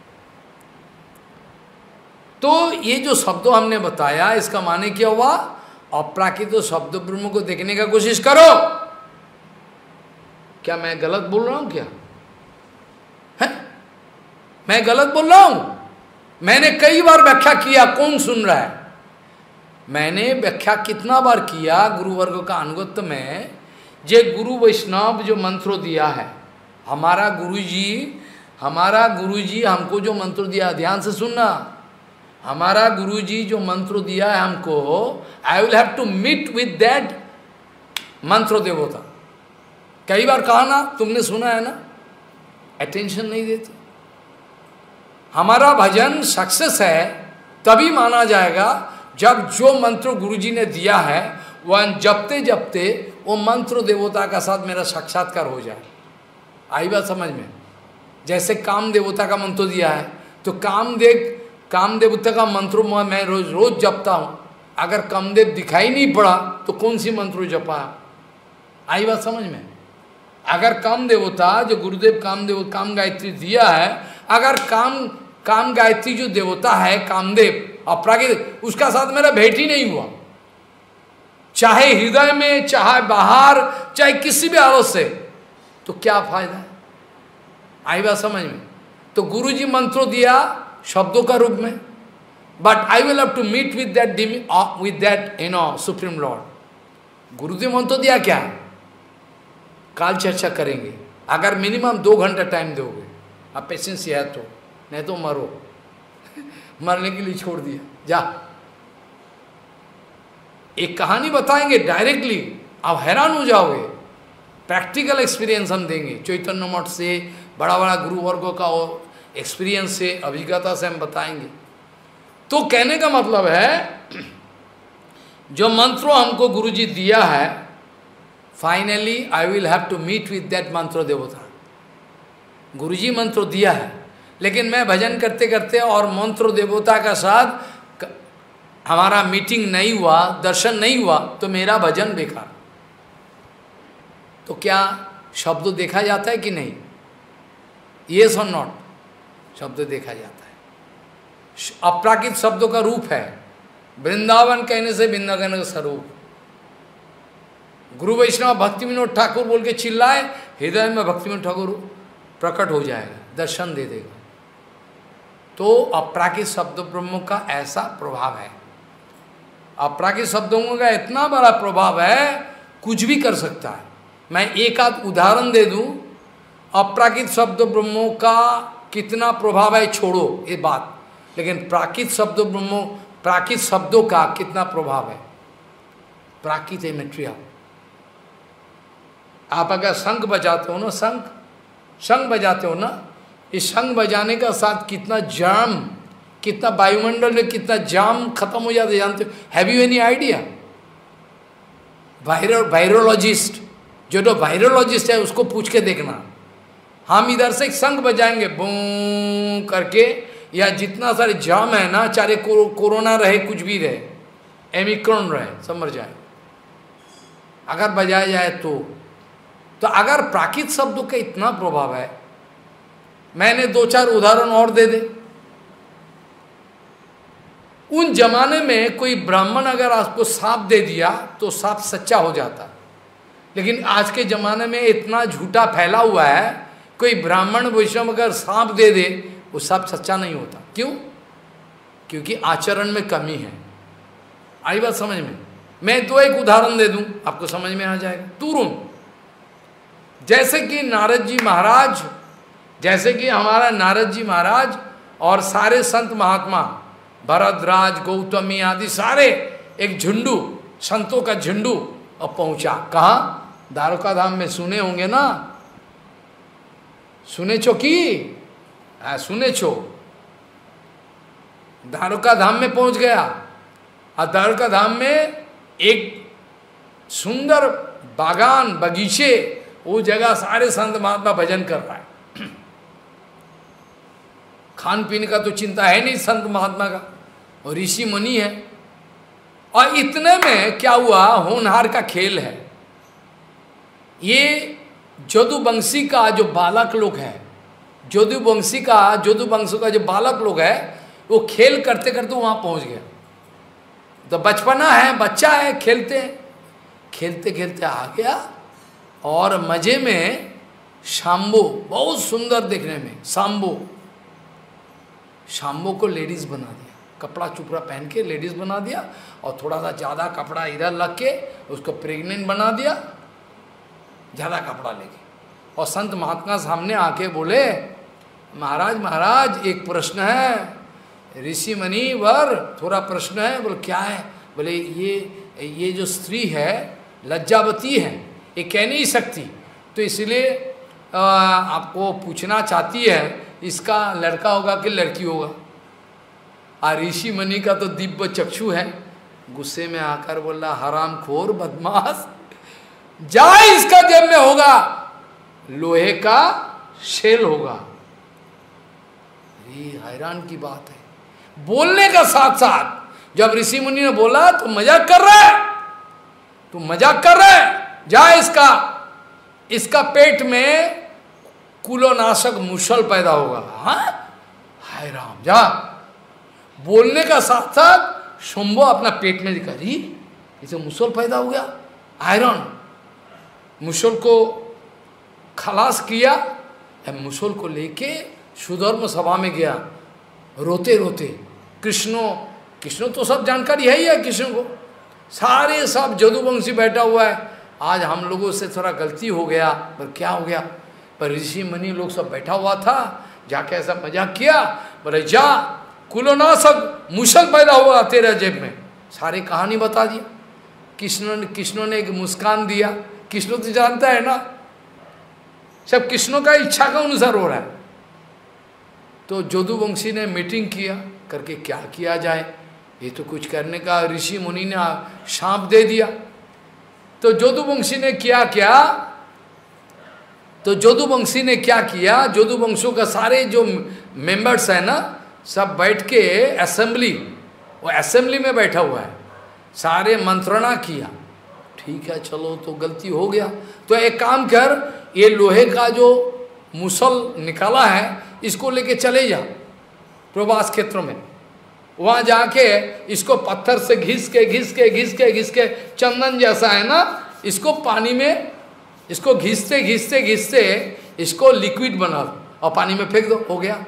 तो ये जो शब्दों हमने बताया, इसका माने क्या हुआ? अप्राकृत शब्द ब्रह्म को देखने का कोशिश करो। क्या मैं गलत बोल रहा हूं क्या? है मैं गलत बोल रहा हूं? मैंने कई बार व्याख्या किया, कौन सुन रहा है? मैंने व्याख्या कितना बार किया गुरुवर्ग का अनुगत्य में, जे गुरु वैष्णव जो मंत्र दिया है, हमारा गुरुजी हमारा गुरुजी हमको जो मंत्र दिया, ध्यान से सुनना, हमारा गुरुजी जो मंत्र दिया है हमको, I will have to meet with that mantra devata. कई बार कहा ना, तुमने सुना है ना, अटेंशन नहीं देते। हमारा भजन सक्सेस है तभी माना जाएगा जब जो मंत्र गुरुजी ने दिया है वह जपते जपते वो मंत्र देवता का साथ मेरा साक्षात्कार हो जाए। आई बात समझ में? जैसे काम देवता का मंत्र दिया है, तो कामदेव काम देवता का मंत्र मैं रोज रोज जपता हूँ, अगर कामदेव दिखाई नहीं पड़ा तो कौन सी मंत्र जपा? आई बात समझ में? अगर काम देवता जो गुरुदेव काम देव काम गायत्री दिया है, अगर काम काम गायत्री जो देवता है कामदेव अपराकृत, उसका साथ मेरा भेंट ही नहीं हुआ, चाहे हृदय में चाहे बाहर चाहे किसी भी हालत से, तो क्या फायदा है? आई बात समझ में? तो गुरुजी मंत्र दिया शब्दों का रूप में, but I will have to meet with that with that you know supreme lord. गुरुदेव मंत्र दिया क्या? काल चर्चा करेंगे, अगर मिनिमम दो घंटा टाइम दोगे, अब पेशेंस है तो, नहीं तो मरो। मरने के लिए छोड़ दिया, जा। एक कहानी बताएंगे डायरेक्टली, आप हैरान हो जाओगे। प्रैक्टिकल एक्सपीरियंस हम देंगे, चैतन्य मठ से, बड़ा बड़ा गुरुवर्गों का एक्सपीरियंस से, अभिज्ञता से हम बताएंगे। तो कहने का मतलब है, जो मंत्र हमको गुरुजी दिया है, finally I will have to meet with that mantra devata. गुरुजी मंत्र दिया है, लेकिन मैं भजन करते करते और मंत्र देवता का साथ हमारा मीटिंग नहीं हुआ, दर्शन नहीं हुआ, तो मेरा भजन बेकार। तो क्या शब्द देखा जाता है कि नहीं? येस और नॉट? शब्द देखा जाता है। अपराकृत शब्दों का रूप है, वृंदावन कहने से वृंदावन का स्वरूप। गुरु वैष्णव भक्ति विनोद ठाकुर बोल के चिल्लाए, हृदय में भक्ति विनोद ठाकुर प्रकट हो जाएगा, दर्शन दे देगा। तो अपराकृत शब्द ब्रह्म का ऐसा प्रभाव है, अपराकृत शब्दों का इतना बड़ा प्रभाव है, कुछ भी कर सकता है। मैं एक आध उदाहरण दे दूं, अपराकृत शब्द ब्रह्मों का कितना प्रभाव है छोड़ो ये बात, लेकिन प्राकृत शब्द ब्रह्मों प्राकृत शब्दों का कितना प्रभाव है। प्राकृत है मेट्रिया। आप अगर शंख बजाते हो ना, शंख शंख बजाते हो ना, इस शंख बजाने का साथ कितना जाम, कितना वायुमंडल में कितना जाम खत्म हो जाता है, जानते हो? Have you any idea? Viro virologist जो तो वायरोलॉजिस्ट है उसको पूछ के देखना। हम इधर से एक शंख बजाएंगे बूं करके, या जितना सारे जाम है ना, चाहे को, कोरोना रहे कुछ भी रहे, एमिक्रॉन रहे, समझ जाए, अगर बजाया जाए तो तो अगर प्राकृत शब्दों का इतना प्रभाव है, मैंने दो चार उदाहरण और दे दे। उन जमाने में कोई ब्राह्मण अगर आपको सांप दे दिया तो सांप सच्चा हो जाता, लेकिन आज के जमाने में इतना झूठा फैला हुआ है, कोई ब्राह्मण वैष्णव अगर सांप दे दे वो सांप सच्चा नहीं होता। क्यों? क्योंकि आचरण में कमी है। आई बात समझ में? मैं दो एक उदाहरण दे दूं, आपको समझ में आ जाएगा तुरंत। जैसे कि नारद जी महाराज, जैसे कि हमारा नारद जी महाराज और सारे संत महात्मा, भरद्वाज गौतमी आदि सारे एक झुंडू, संतों का झुंडू अब पहुंचा कहाँ? द्वारका धाम में। सुने होंगे ना, सुने छो कि आ, सुने छो द्वारका धाम में पहुंच गया। और द्वारका धाम में एक सुंदर बागान बगीचे, वो जगह सारे संत महात्मा भजन कर रहा है। खान पीने का तो चिंता है नहीं संत महात्मा का, और ऋषि मुनि है। और इतने में क्या हुआ, होनहार का खेल है। ये जदुवंशी का जो बालक लोग है, जदुवंशी का जदुवंश का जो बालक लोग है, वो खेल करते करते वहां पहुंच गया। तो बचपना है, बच्चा है, खेलते हैं, खेलते खेलते आ गया। और मजे में शाम्बो, बहुत सुंदर देखने में, शाम्बो शाम्बो को लेडीज बना दिया, कपड़ा चुपड़ा पहन के लेडीज बना दिया, और थोड़ा सा ज़्यादा कपड़ा इधर लग के उसको प्रेग्नेंट बना दिया, ज़्यादा कपड़ा लेके। और संत महात्मा सामने आके बोले, महाराज महाराज एक प्रश्न है, ऋषि मुनि वर थोड़ा प्रश्न है। बोले क्या है? बोले ये ये जो स्त्री है लज्जावती है, ये कह नहीं सकती, तो इसलिए आपको पूछना चाहती है, इसका लड़का होगा कि लड़की होगा। और ऋषि मुनि का तो दिव्य चक्षु है, गुस्से में आकर बोला, हराम खोर बदमाश, जाए इसका जब में होगा लोहे का शेल होगा। ये हैरान की बात है। बोलने का साथ साथ जब ऋषि मुनि ने बोला, तो मजाक कर रहा है, तू मजाक कर रहा है, जा इसका इसका पेट में कुलोनाशक मुसल पैदा होगा। हाँ हाय राम, जा। बोलने का साथ साथ शंभो अपना पेट में दिखा रही, इसे मुसल पैदा हो गया, आयरन। मुसल को खलास किया, मुसल को लेके सुधर्म सभा में गया, रोते रोते। कृष्णो कृष्णो तो सब जानकारी है ही है कृष्ण को, सारे सब जदुवंशी बैठा हुआ है, आज हम लोगों से थोड़ा गलती हो गया, पर क्या हो गया, पर ऋषि मुनि लोग सब बैठा हुआ था, जाके ऐसा मजाक किया, बोले जा कुलोनाशक मुसल पैदा हुआ तेरा जेब में, सारी कहानी बता दिया। कृष्ण ने कृष्णों ने एक मुस्कान दिया, कृष्ण तो जानता है ना, सब कृष्णों का इच्छा का अनुसार हो रहा है। तो जदुवंशी ने मीटिंग किया, करके क्या किया जाए, ये तो कुछ करने का, ऋषि मुनि ने शाप दे दिया। तो जदुवंशी ने क्या क्या तो जदुवंशी ने क्या किया, जदुवंशों का सारे जो मेंबर्स है ना, सब बैठ के असेंबली, वो असेंबली में बैठा हुआ है, सारे मंत्रणा किया। ठीक है चलो, तो गलती हो गया, तो एक काम कर, ये लोहे का जो मुसल निकाला है, इसको लेके चले जा प्रवास क्षेत्र में, वहां जाके इसको पत्थर से घिस के घिस के घिस के घिस के चंदन जैसा है ना, इसको पानी में, इसको घिसते घिसते घिसते इसको लिक्विड बना दो और पानी में फेंक दो, हो गया।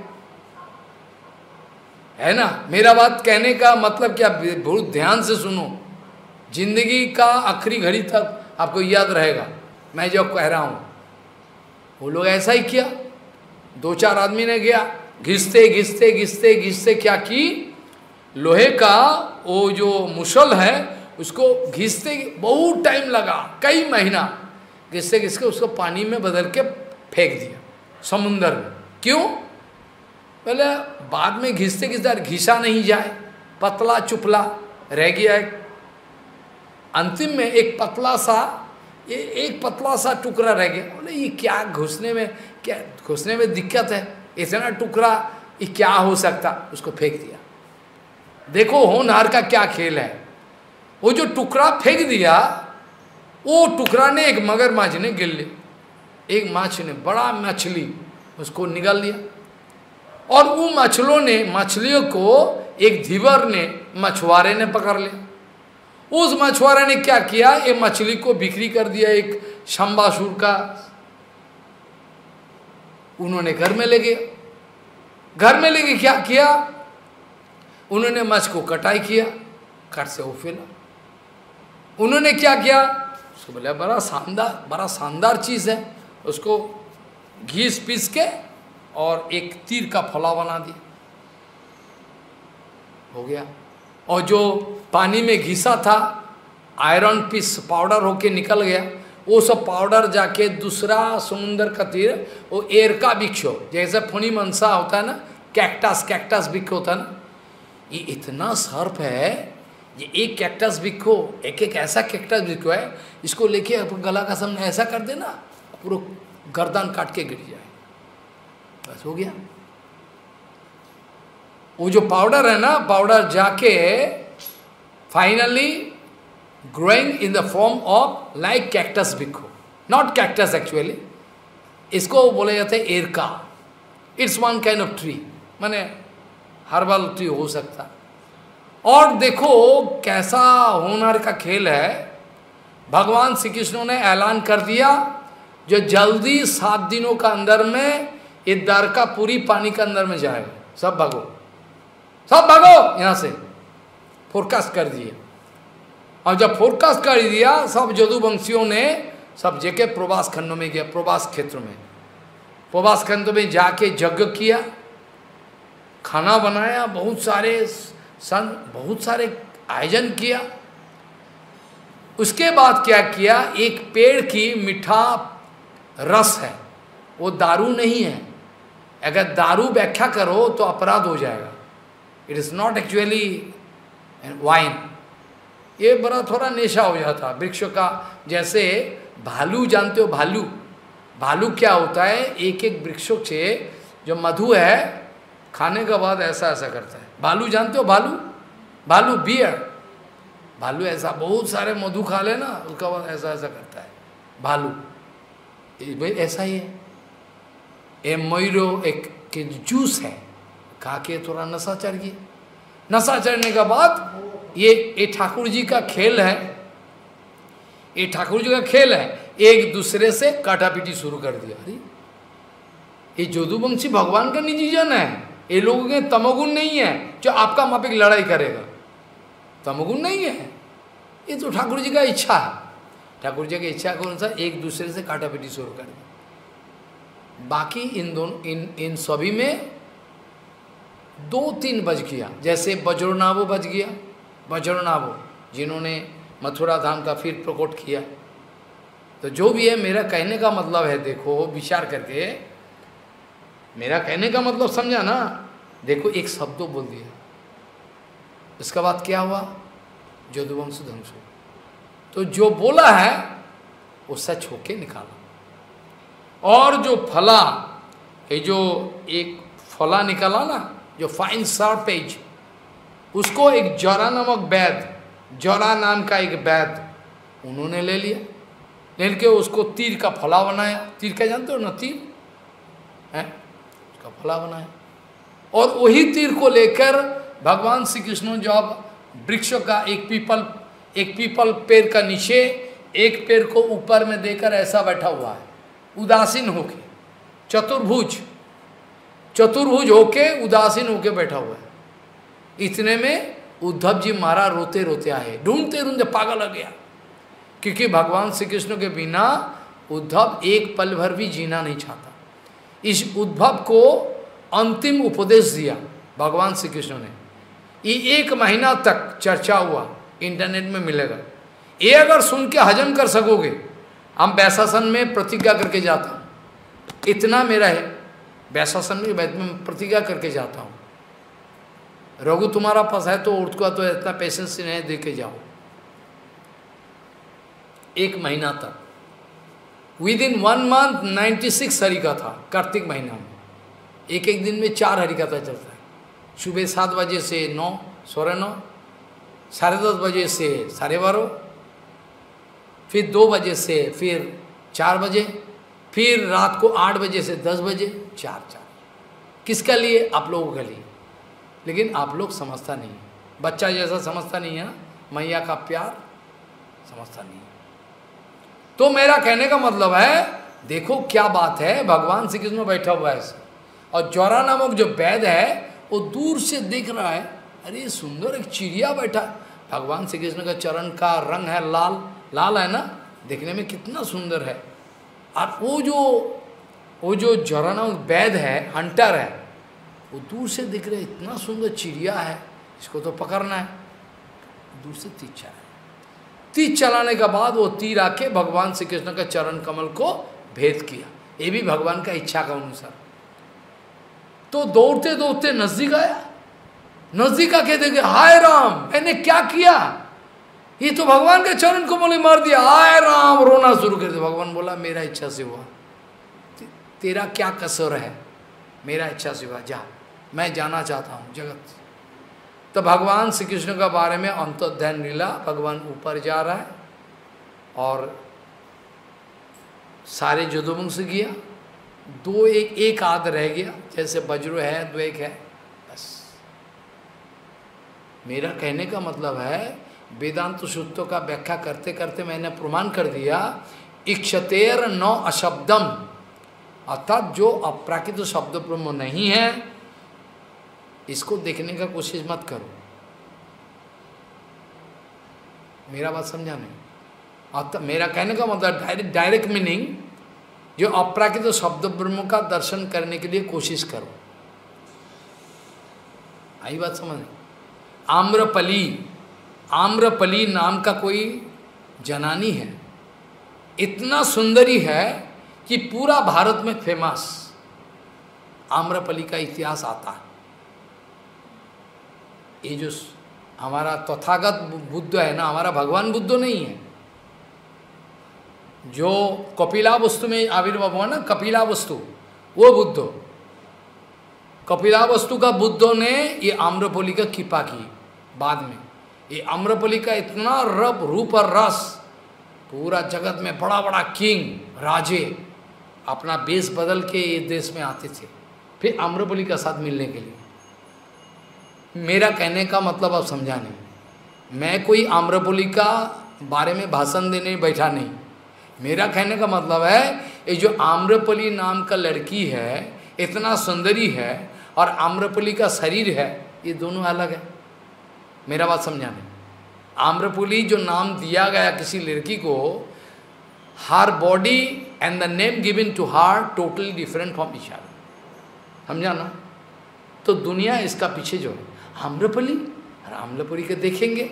है ना, मेरा बात कहने का मतलब क्या, बहुत ध्यान से सुनो, जिंदगी का आखिरी घड़ी तक आपको याद रहेगा मैं जो कह रहा हूं। वो लोग ऐसा ही किया, दो चार आदमी ने गया, घिसते घिसते घिसते घिसते क्या की, लोहे का वो जो मुसल है उसको घिसते, बहुत टाइम लगा, कई महीना घिसते घिसते उसको पानी में बदल के फेंक दिया समुंदर में। क्यों? पहले बाद में घिसते घिसते घिसा नहीं जाए, पतला चुपला रह गया। अंतिम में एक पतला सा, ये एक पतला सा टुकड़ा रह गया। बोले ये क्या, घुसने में क्या, घुसने में दिक्कत है, इतना टुकड़ा ये क्या हो सकता, उसको फेंक दिया। देखो होनहार का क्या खेल है, वो जो टुकड़ा फेंक दिया, वो टुकड़ा ने एक मगरमच्छ ने गिर लिया, एक माछ ने, बड़ा मछली, उसको निकाल लिया। और वो मछलों ने, मछलियों को एक धीवर ने, मछुआरे ने पकड़ लिया। उस मछुआरे ने क्या किया, ये मछली को बिक्री कर दिया एक शंबासुर का, उन्होंने घर में ले गए। घर में लेके क्या किया, उन्होंने मछ को कटाई किया, कट से उफेला। उन्होंने क्या किया, उसको बोला बड़ा शानदार, बड़ा शानदार चीज़ है, उसको घीस पीस के और एक तीर का फला बना दिया, हो गया। और जो पानी में घिसा था, आयरन पीस पाउडर होके निकल गया, वो सब पाउडर जाके दूसरा समुंदर का तीर, वो एर का वृक्ष, जैसे फुनी मनसा होता है ना, कैक्टस कैक्टस वृक्ष होता है ना, ये इतना सर्प है, ये एक कैक्टस वृक्ष, एक एक ऐसा कैक्टस वृक्ष है, इसको लेके गला का सामने ऐसा कर देना, पूरा गर्दन काट के गिर जाए, बस हो गया। वो जो पाउडर है ना, पाउडर जाके finally growing in the form of like cactus vriksha, not cactus actually, इसको बोले जाते हैं एरका। It's one kind of tree, माने हर्बल ट्री हो सकता। और देखो कैसा होनहार का खेल है, भगवान श्री कृष्ण ने ऐलान कर दिया जो जल्दी सात दिनों का अंदर में ये द्वारका पूरी पानी के अंदर में जाएगा, सब भागो, सब भागो यहाँ से, फोरकास्ट कर दिए। और जब फोरकास्ट कर दिया, सब जदुवंशियों ने सब जगह प्रवास खंडों में गया, प्रवास क्षेत्र में, प्रवास खंडों में जाके यज्ञ किया, खाना बनाया, बहुत सारे सन बहुत सारे आयोजन किया। उसके बाद क्या किया, एक पेड़ की मीठा रस है, वो दारू नहीं है। अगर दारू व्याख्या करो तो अपराध हो जाएगा। It is not actually wine, ये बड़ा थोड़ा नेशा हो जाता वृक्ष का। जैसे भालू, जानते हो भालू, भालू क्या होता है, एक एक वृक्षों से जो मधु है खाने के बाद ऐसा ऐसा करता है। भालू जानते हो, भालू, भालू बियर, भालू ऐसा बहुत सारे मधु खा लेना, उसके बाद ऐसा ऐसा करता है भालू। भाई ऐसा ही है, ये मोइरो एक के जूस है, खा के थोड़ा नशा चढ़ गया। नशा चढ़ने के बाद ये ये ठाकुर जी का खेल है, ये ठाकुर जी का खेल है, एक दूसरे से काटापीटी शुरू कर दिया। अरे ये जदुवंशी भगवान का निजी जन है, ये लोगों के तमोगुण नहीं है जो आपका मापिक लड़ाई करेगा, तमोगुण नहीं है, ये तो ठाकुर जी का इच्छा है। ठाकुर जी की इच्छा के अनुसार एक दूसरे से काटापीटी शुरू कर दी। बाकी इन दोनों इन इन सभी में दो तीन बज गया, जैसे वज्रनाभो बज गया, वज्रनाभो जिन्होंने मथुरा धाम का फिर प्रकट किया। तो जो भी है, मेरा कहने का मतलब है, देखो विचार करके, मेरा कहने का मतलब समझा ना। देखो एक शब्द बोल दिया, इसके बाद क्या हुआ, जदुवंश ध्वंस। तो जो बोला है वो सच होके निकाला। और जो फला, ये जो एक फला निकाला ना, जो फाइन शार्प एज, उसको एक जरा नामक वैद, जरा नाम का एक वैद उन्होंने ले लिया, लेके उसको तीर का फला बनाया। तीर का जानते हो ना, तीर है, उसका फला बनाया। और वही तीर को लेकर भगवान श्री कृष्ण जब वृक्ष का एक पीपल एक पीपल पेड़ का नीचे एक पेड़ को ऊपर में देकर ऐसा बैठा हुआ है, उदासीन होके, चतुर्भुज चतुर्भुज होके उदासीन होके बैठा हुआ है। इतने में उद्धव जी महाराज रोते रोते आए, ढूंढते ढूंढते पागल हो गया, क्योंकि भगवान श्री कृष्ण के बिना उद्धव एक पल भर भी जीना नहीं चाहता। इस उद्धव को अंतिम उपदेश दिया भगवान श्री कृष्ण ने, ये एक महीना तक चर्चा हुआ, इंटरनेट में मिलेगा। ये अगर सुन के हजम कर सकोगे, हम वैशासन में प्रतिज्ञा करके जाता हूँ, इतना मेरा है, वैशासन में मैं प्रतिज्ञा करके जाता हूँ। रघु तुम्हारा पास है तो उसका तो इतना पेशेंस नहीं दे के जाओ। एक महीना तक, within one month ninety six हरिका था, कार्तिक महीना में एक एक दिन में चार हरिकथा चलता है। सुबह सात बजे से नौ, साढ़े नौ, साढ़े दस बजे से साढ़े बारह, फिर दो बजे से फिर चार बजे, फिर रात को आठ बजे से दस बजे, चार चार। किसका लिए? आप लोगों के लिए। लेकिन आप लोग समझता नहीं, बच्चा जैसा समझता नहीं है ना, मैया का प्यार समझता नहीं है। तो मेरा कहने का मतलब है, देखो क्या बात है, भगवान श्री कृष्ण बैठा हुआ है ऐसे, और ज्वारा नामक जो वैद है वो दूर से देख रहा है, अरे सुंदर एक चिड़िया बैठा। भगवान श्री कृष्ण का चरण का रंग है लाल, लाल है ना, देखने में कितना सुंदर है। और वो जो वो जो ज्वारा नामक वैद है, हंटर है, वो दूर से दिख रहा है, इतना सुंदर चिड़िया है, इसको तो पकड़ना है। दूर से तीर चला, तीर चलाने के बाद वो तीर आके भगवान श्री कृष्ण का चरण कमल को भेद किया। ये भी भगवान का इच्छा का अनुसार। तो दौड़ते दौड़ते नजदीक आया, नजदीक आके देखे, हाय राम मैंने क्या किया, ये तो भगवान के चरण को बोले मार दिया, हाय राम रोना शुरू कर दिया। भगवान बोला मेरा इच्छा से हुआ, तेरा क्या कसर है, मेरा इच्छा से हुआ, जा, मैं जाना चाहता हूँ जगत। तो भगवान श्री कृष्ण के बारे में अंतर्ध्यान लीला, भगवान ऊपर जा रहा है और सारे यदुवंश गया, दो एक एक आध रह गया, जैसे वज्र है दो एक है, बस। मेरा कहने का मतलब है वेदांत सूत्रों का व्याख्या करते करते मैंने प्रमाण कर दिया, इक्षतेर न अशब्दम, अर्थात जो अप्राकृत शब्द ब्रह्म नहीं है, इसको देखने का कोशिश मत करो। मेरा बात समझा नहीं? अर्थात मेरा कहने का मतलब डायरेक्ट डायरेक्ट मीनिंग, जो अप्राकृत शब्द ब्रह्म का दर्शन करने के लिए कोशिश करो। आई बात समझ? आम्रपली, आम्रपली नाम का कोई जनानी है, इतना सुंदरी है कि पूरा भारत में फेमस आम्रपली का इतिहास आता है। ये जो हमारा तथागत बुद्ध है ना, हमारा भगवान बुद्ध नहीं है, जो कपिला वस्तु में आविर्भाव हुआ ना, कपिला वस्तु, वो बुद्ध, कपिला वस्तु का बुद्धों ने ये आम्रपली का कृपा की। बाद में ये आम्रपली का इतना रब रूप और रस, पूरा जगत में बड़ा बड़ा किंग राजे अपना बेस बदल के ये देश में आते थे, फिर आम्रपली का साथ मिलने के लिए। मेरा कहने का मतलब आप समझा नहीं, मैं कोई आम्रपली का बारे में भाषण देने बैठा नहीं। मेरा कहने का मतलब है ये जो आम्रपली नाम का लड़की है, इतना सुंदरी है, और आम्रपली का शरीर है, ये दोनों अलग है। मेरा बात समझा नहीं? आम्रपली जो नाम दिया गया किसी लड़की को, her body and the name given to her totally different from each other, समझा ना? तो दुनिया इसका पीछे जो है आम्रपली, और आम्रपली के देखेंगे,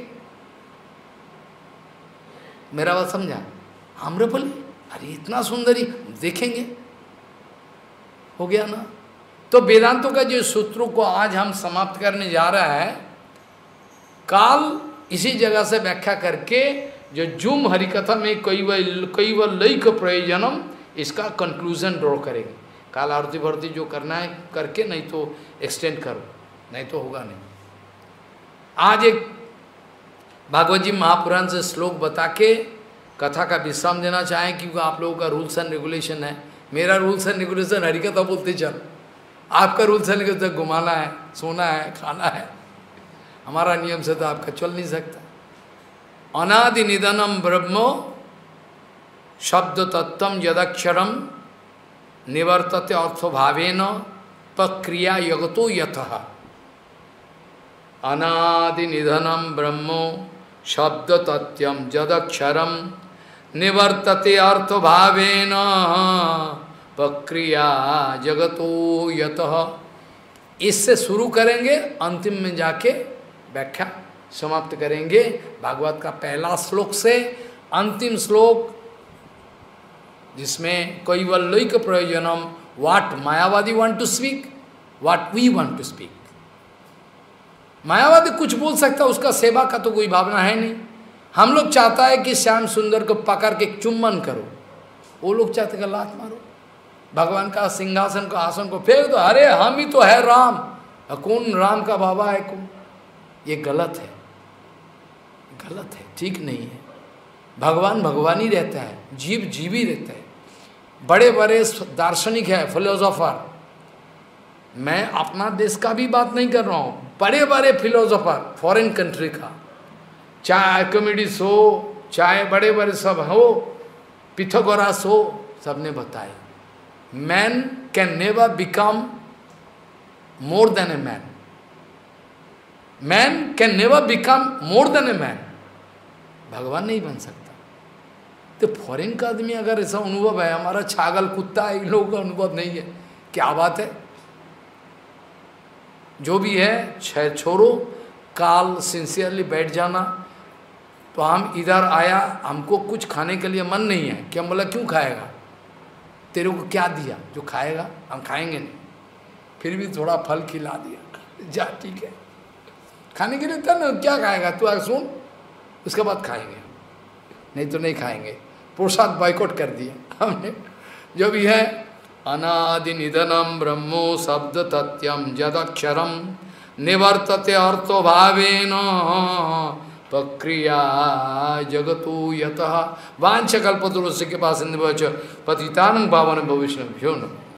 मेरा बात समझा? आम्रपली, अरे इतना सुंदरी, देखेंगे, हो गया ना? तो वेदांतों का जो सूत्रों को आज हम समाप्त करने जा रहा है, काल इसी जगह से व्याख्या करके जो जुम हरिकथा में कई कई लैक प्रयोजनम, इसका कंक्लूजन ड्रॉ करेंगे। काल आरती भरती जो करना है करके, नहीं तो एक्सटेंड करो, नहीं तो होगा नहीं। आज एक भागवत जी महापुराण से श्लोक बता के कथा का विश्राम देना चाहें, क्योंकि आप लोगों का रूल्स एंड रेगुलेशन है। मेरा रूल्स एंड रेगुलेशन हरिकथा बोलते चल, आपका रूल्स एंड रेगुलेशन घुमाना है, सोना है, खाना है। हमारा नियम से तो आपका चल नहीं सकता। अनादि निधनम ब्रह्मो शब्द तत्वम यदक्षरम निवर्तते अर्थभावेन प्रक्रिया यगतो यतः। अनादि निधनम ब्रह्मो शब्द तत्वम यदक्षरम निवर्तते अर्थभावेन प्रक्रिया जगतो यतः। इससे शुरू करेंगे, अंतिम में जाके व्याख्या समाप्त करेंगे। भागवत का पहला श्लोक से अंतिम श्लोक, जिसमें कैवल्यक प्रयोजनम, what Mayavadi want to speak, what we want to speak. मायावादी कुछ बोल सकता, उसका सेवा का तो कोई भावना है नहीं। हम लोग चाहता है कि श्याम सुंदर को पकड़ के चुम्बन करो, वो लोग चाहते कि लात मारो, भगवान का सिंहासन को आसन को फेंक दो, अरे हम ही तो है राम, कौन राम का बाबा है कौन। ये गलत है, गलत है, ठीक नहीं है। भगवान भगवान ही रहता है, जीव जीव ही रहता है। बड़े बड़े दार्शनिक है, फिलोसोफर, मैं अपना देश का भी बात नहीं कर रहा हूँ, बड़े बड़े फिलोसोफर फॉरेन कंट्री का, चाहे आर्किमिडीज हो, चाहे बड़े बड़े सब हो, पिथागोरस हो, सबने बताया man can never become more than a man, man can never become more than a man, भगवान नहीं बन सकता। तो फॉरेन का आदमी अगर ऐसा अनुभव है, हमारा छागल कुत्ता इन लोगों का अनुभव नहीं है, क्या बात है। जो भी है छह छोड़ो, काल सिंसियरली बैठ जाना। तो हम इधर आया, हमको कुछ खाने के लिए मन नहीं है, क्या बोला क्यों खाएगा, तेरे को क्या दिया जो खाएगा, हम खाएंगे नहीं, फिर भी थोड़ा फल खिला दिया, जा ठीक है, खाने के लिए था ना, क्या खाएगा तू, आगे सुन, उसके बाद खाएंगे, नहीं तो नहीं खाएंगे। प्रसाद बाइकआउट कर दिया हमने। जो भी है, अनादि निधनम ब्रह्मो शब्द तथ्यम जदक्षरम निवर्तते अर्थो भावेन प्रक्रिया जगतो यतः वांछकल्पतरुस्य के पास पतितानं पावन भविष्य भ्यो न।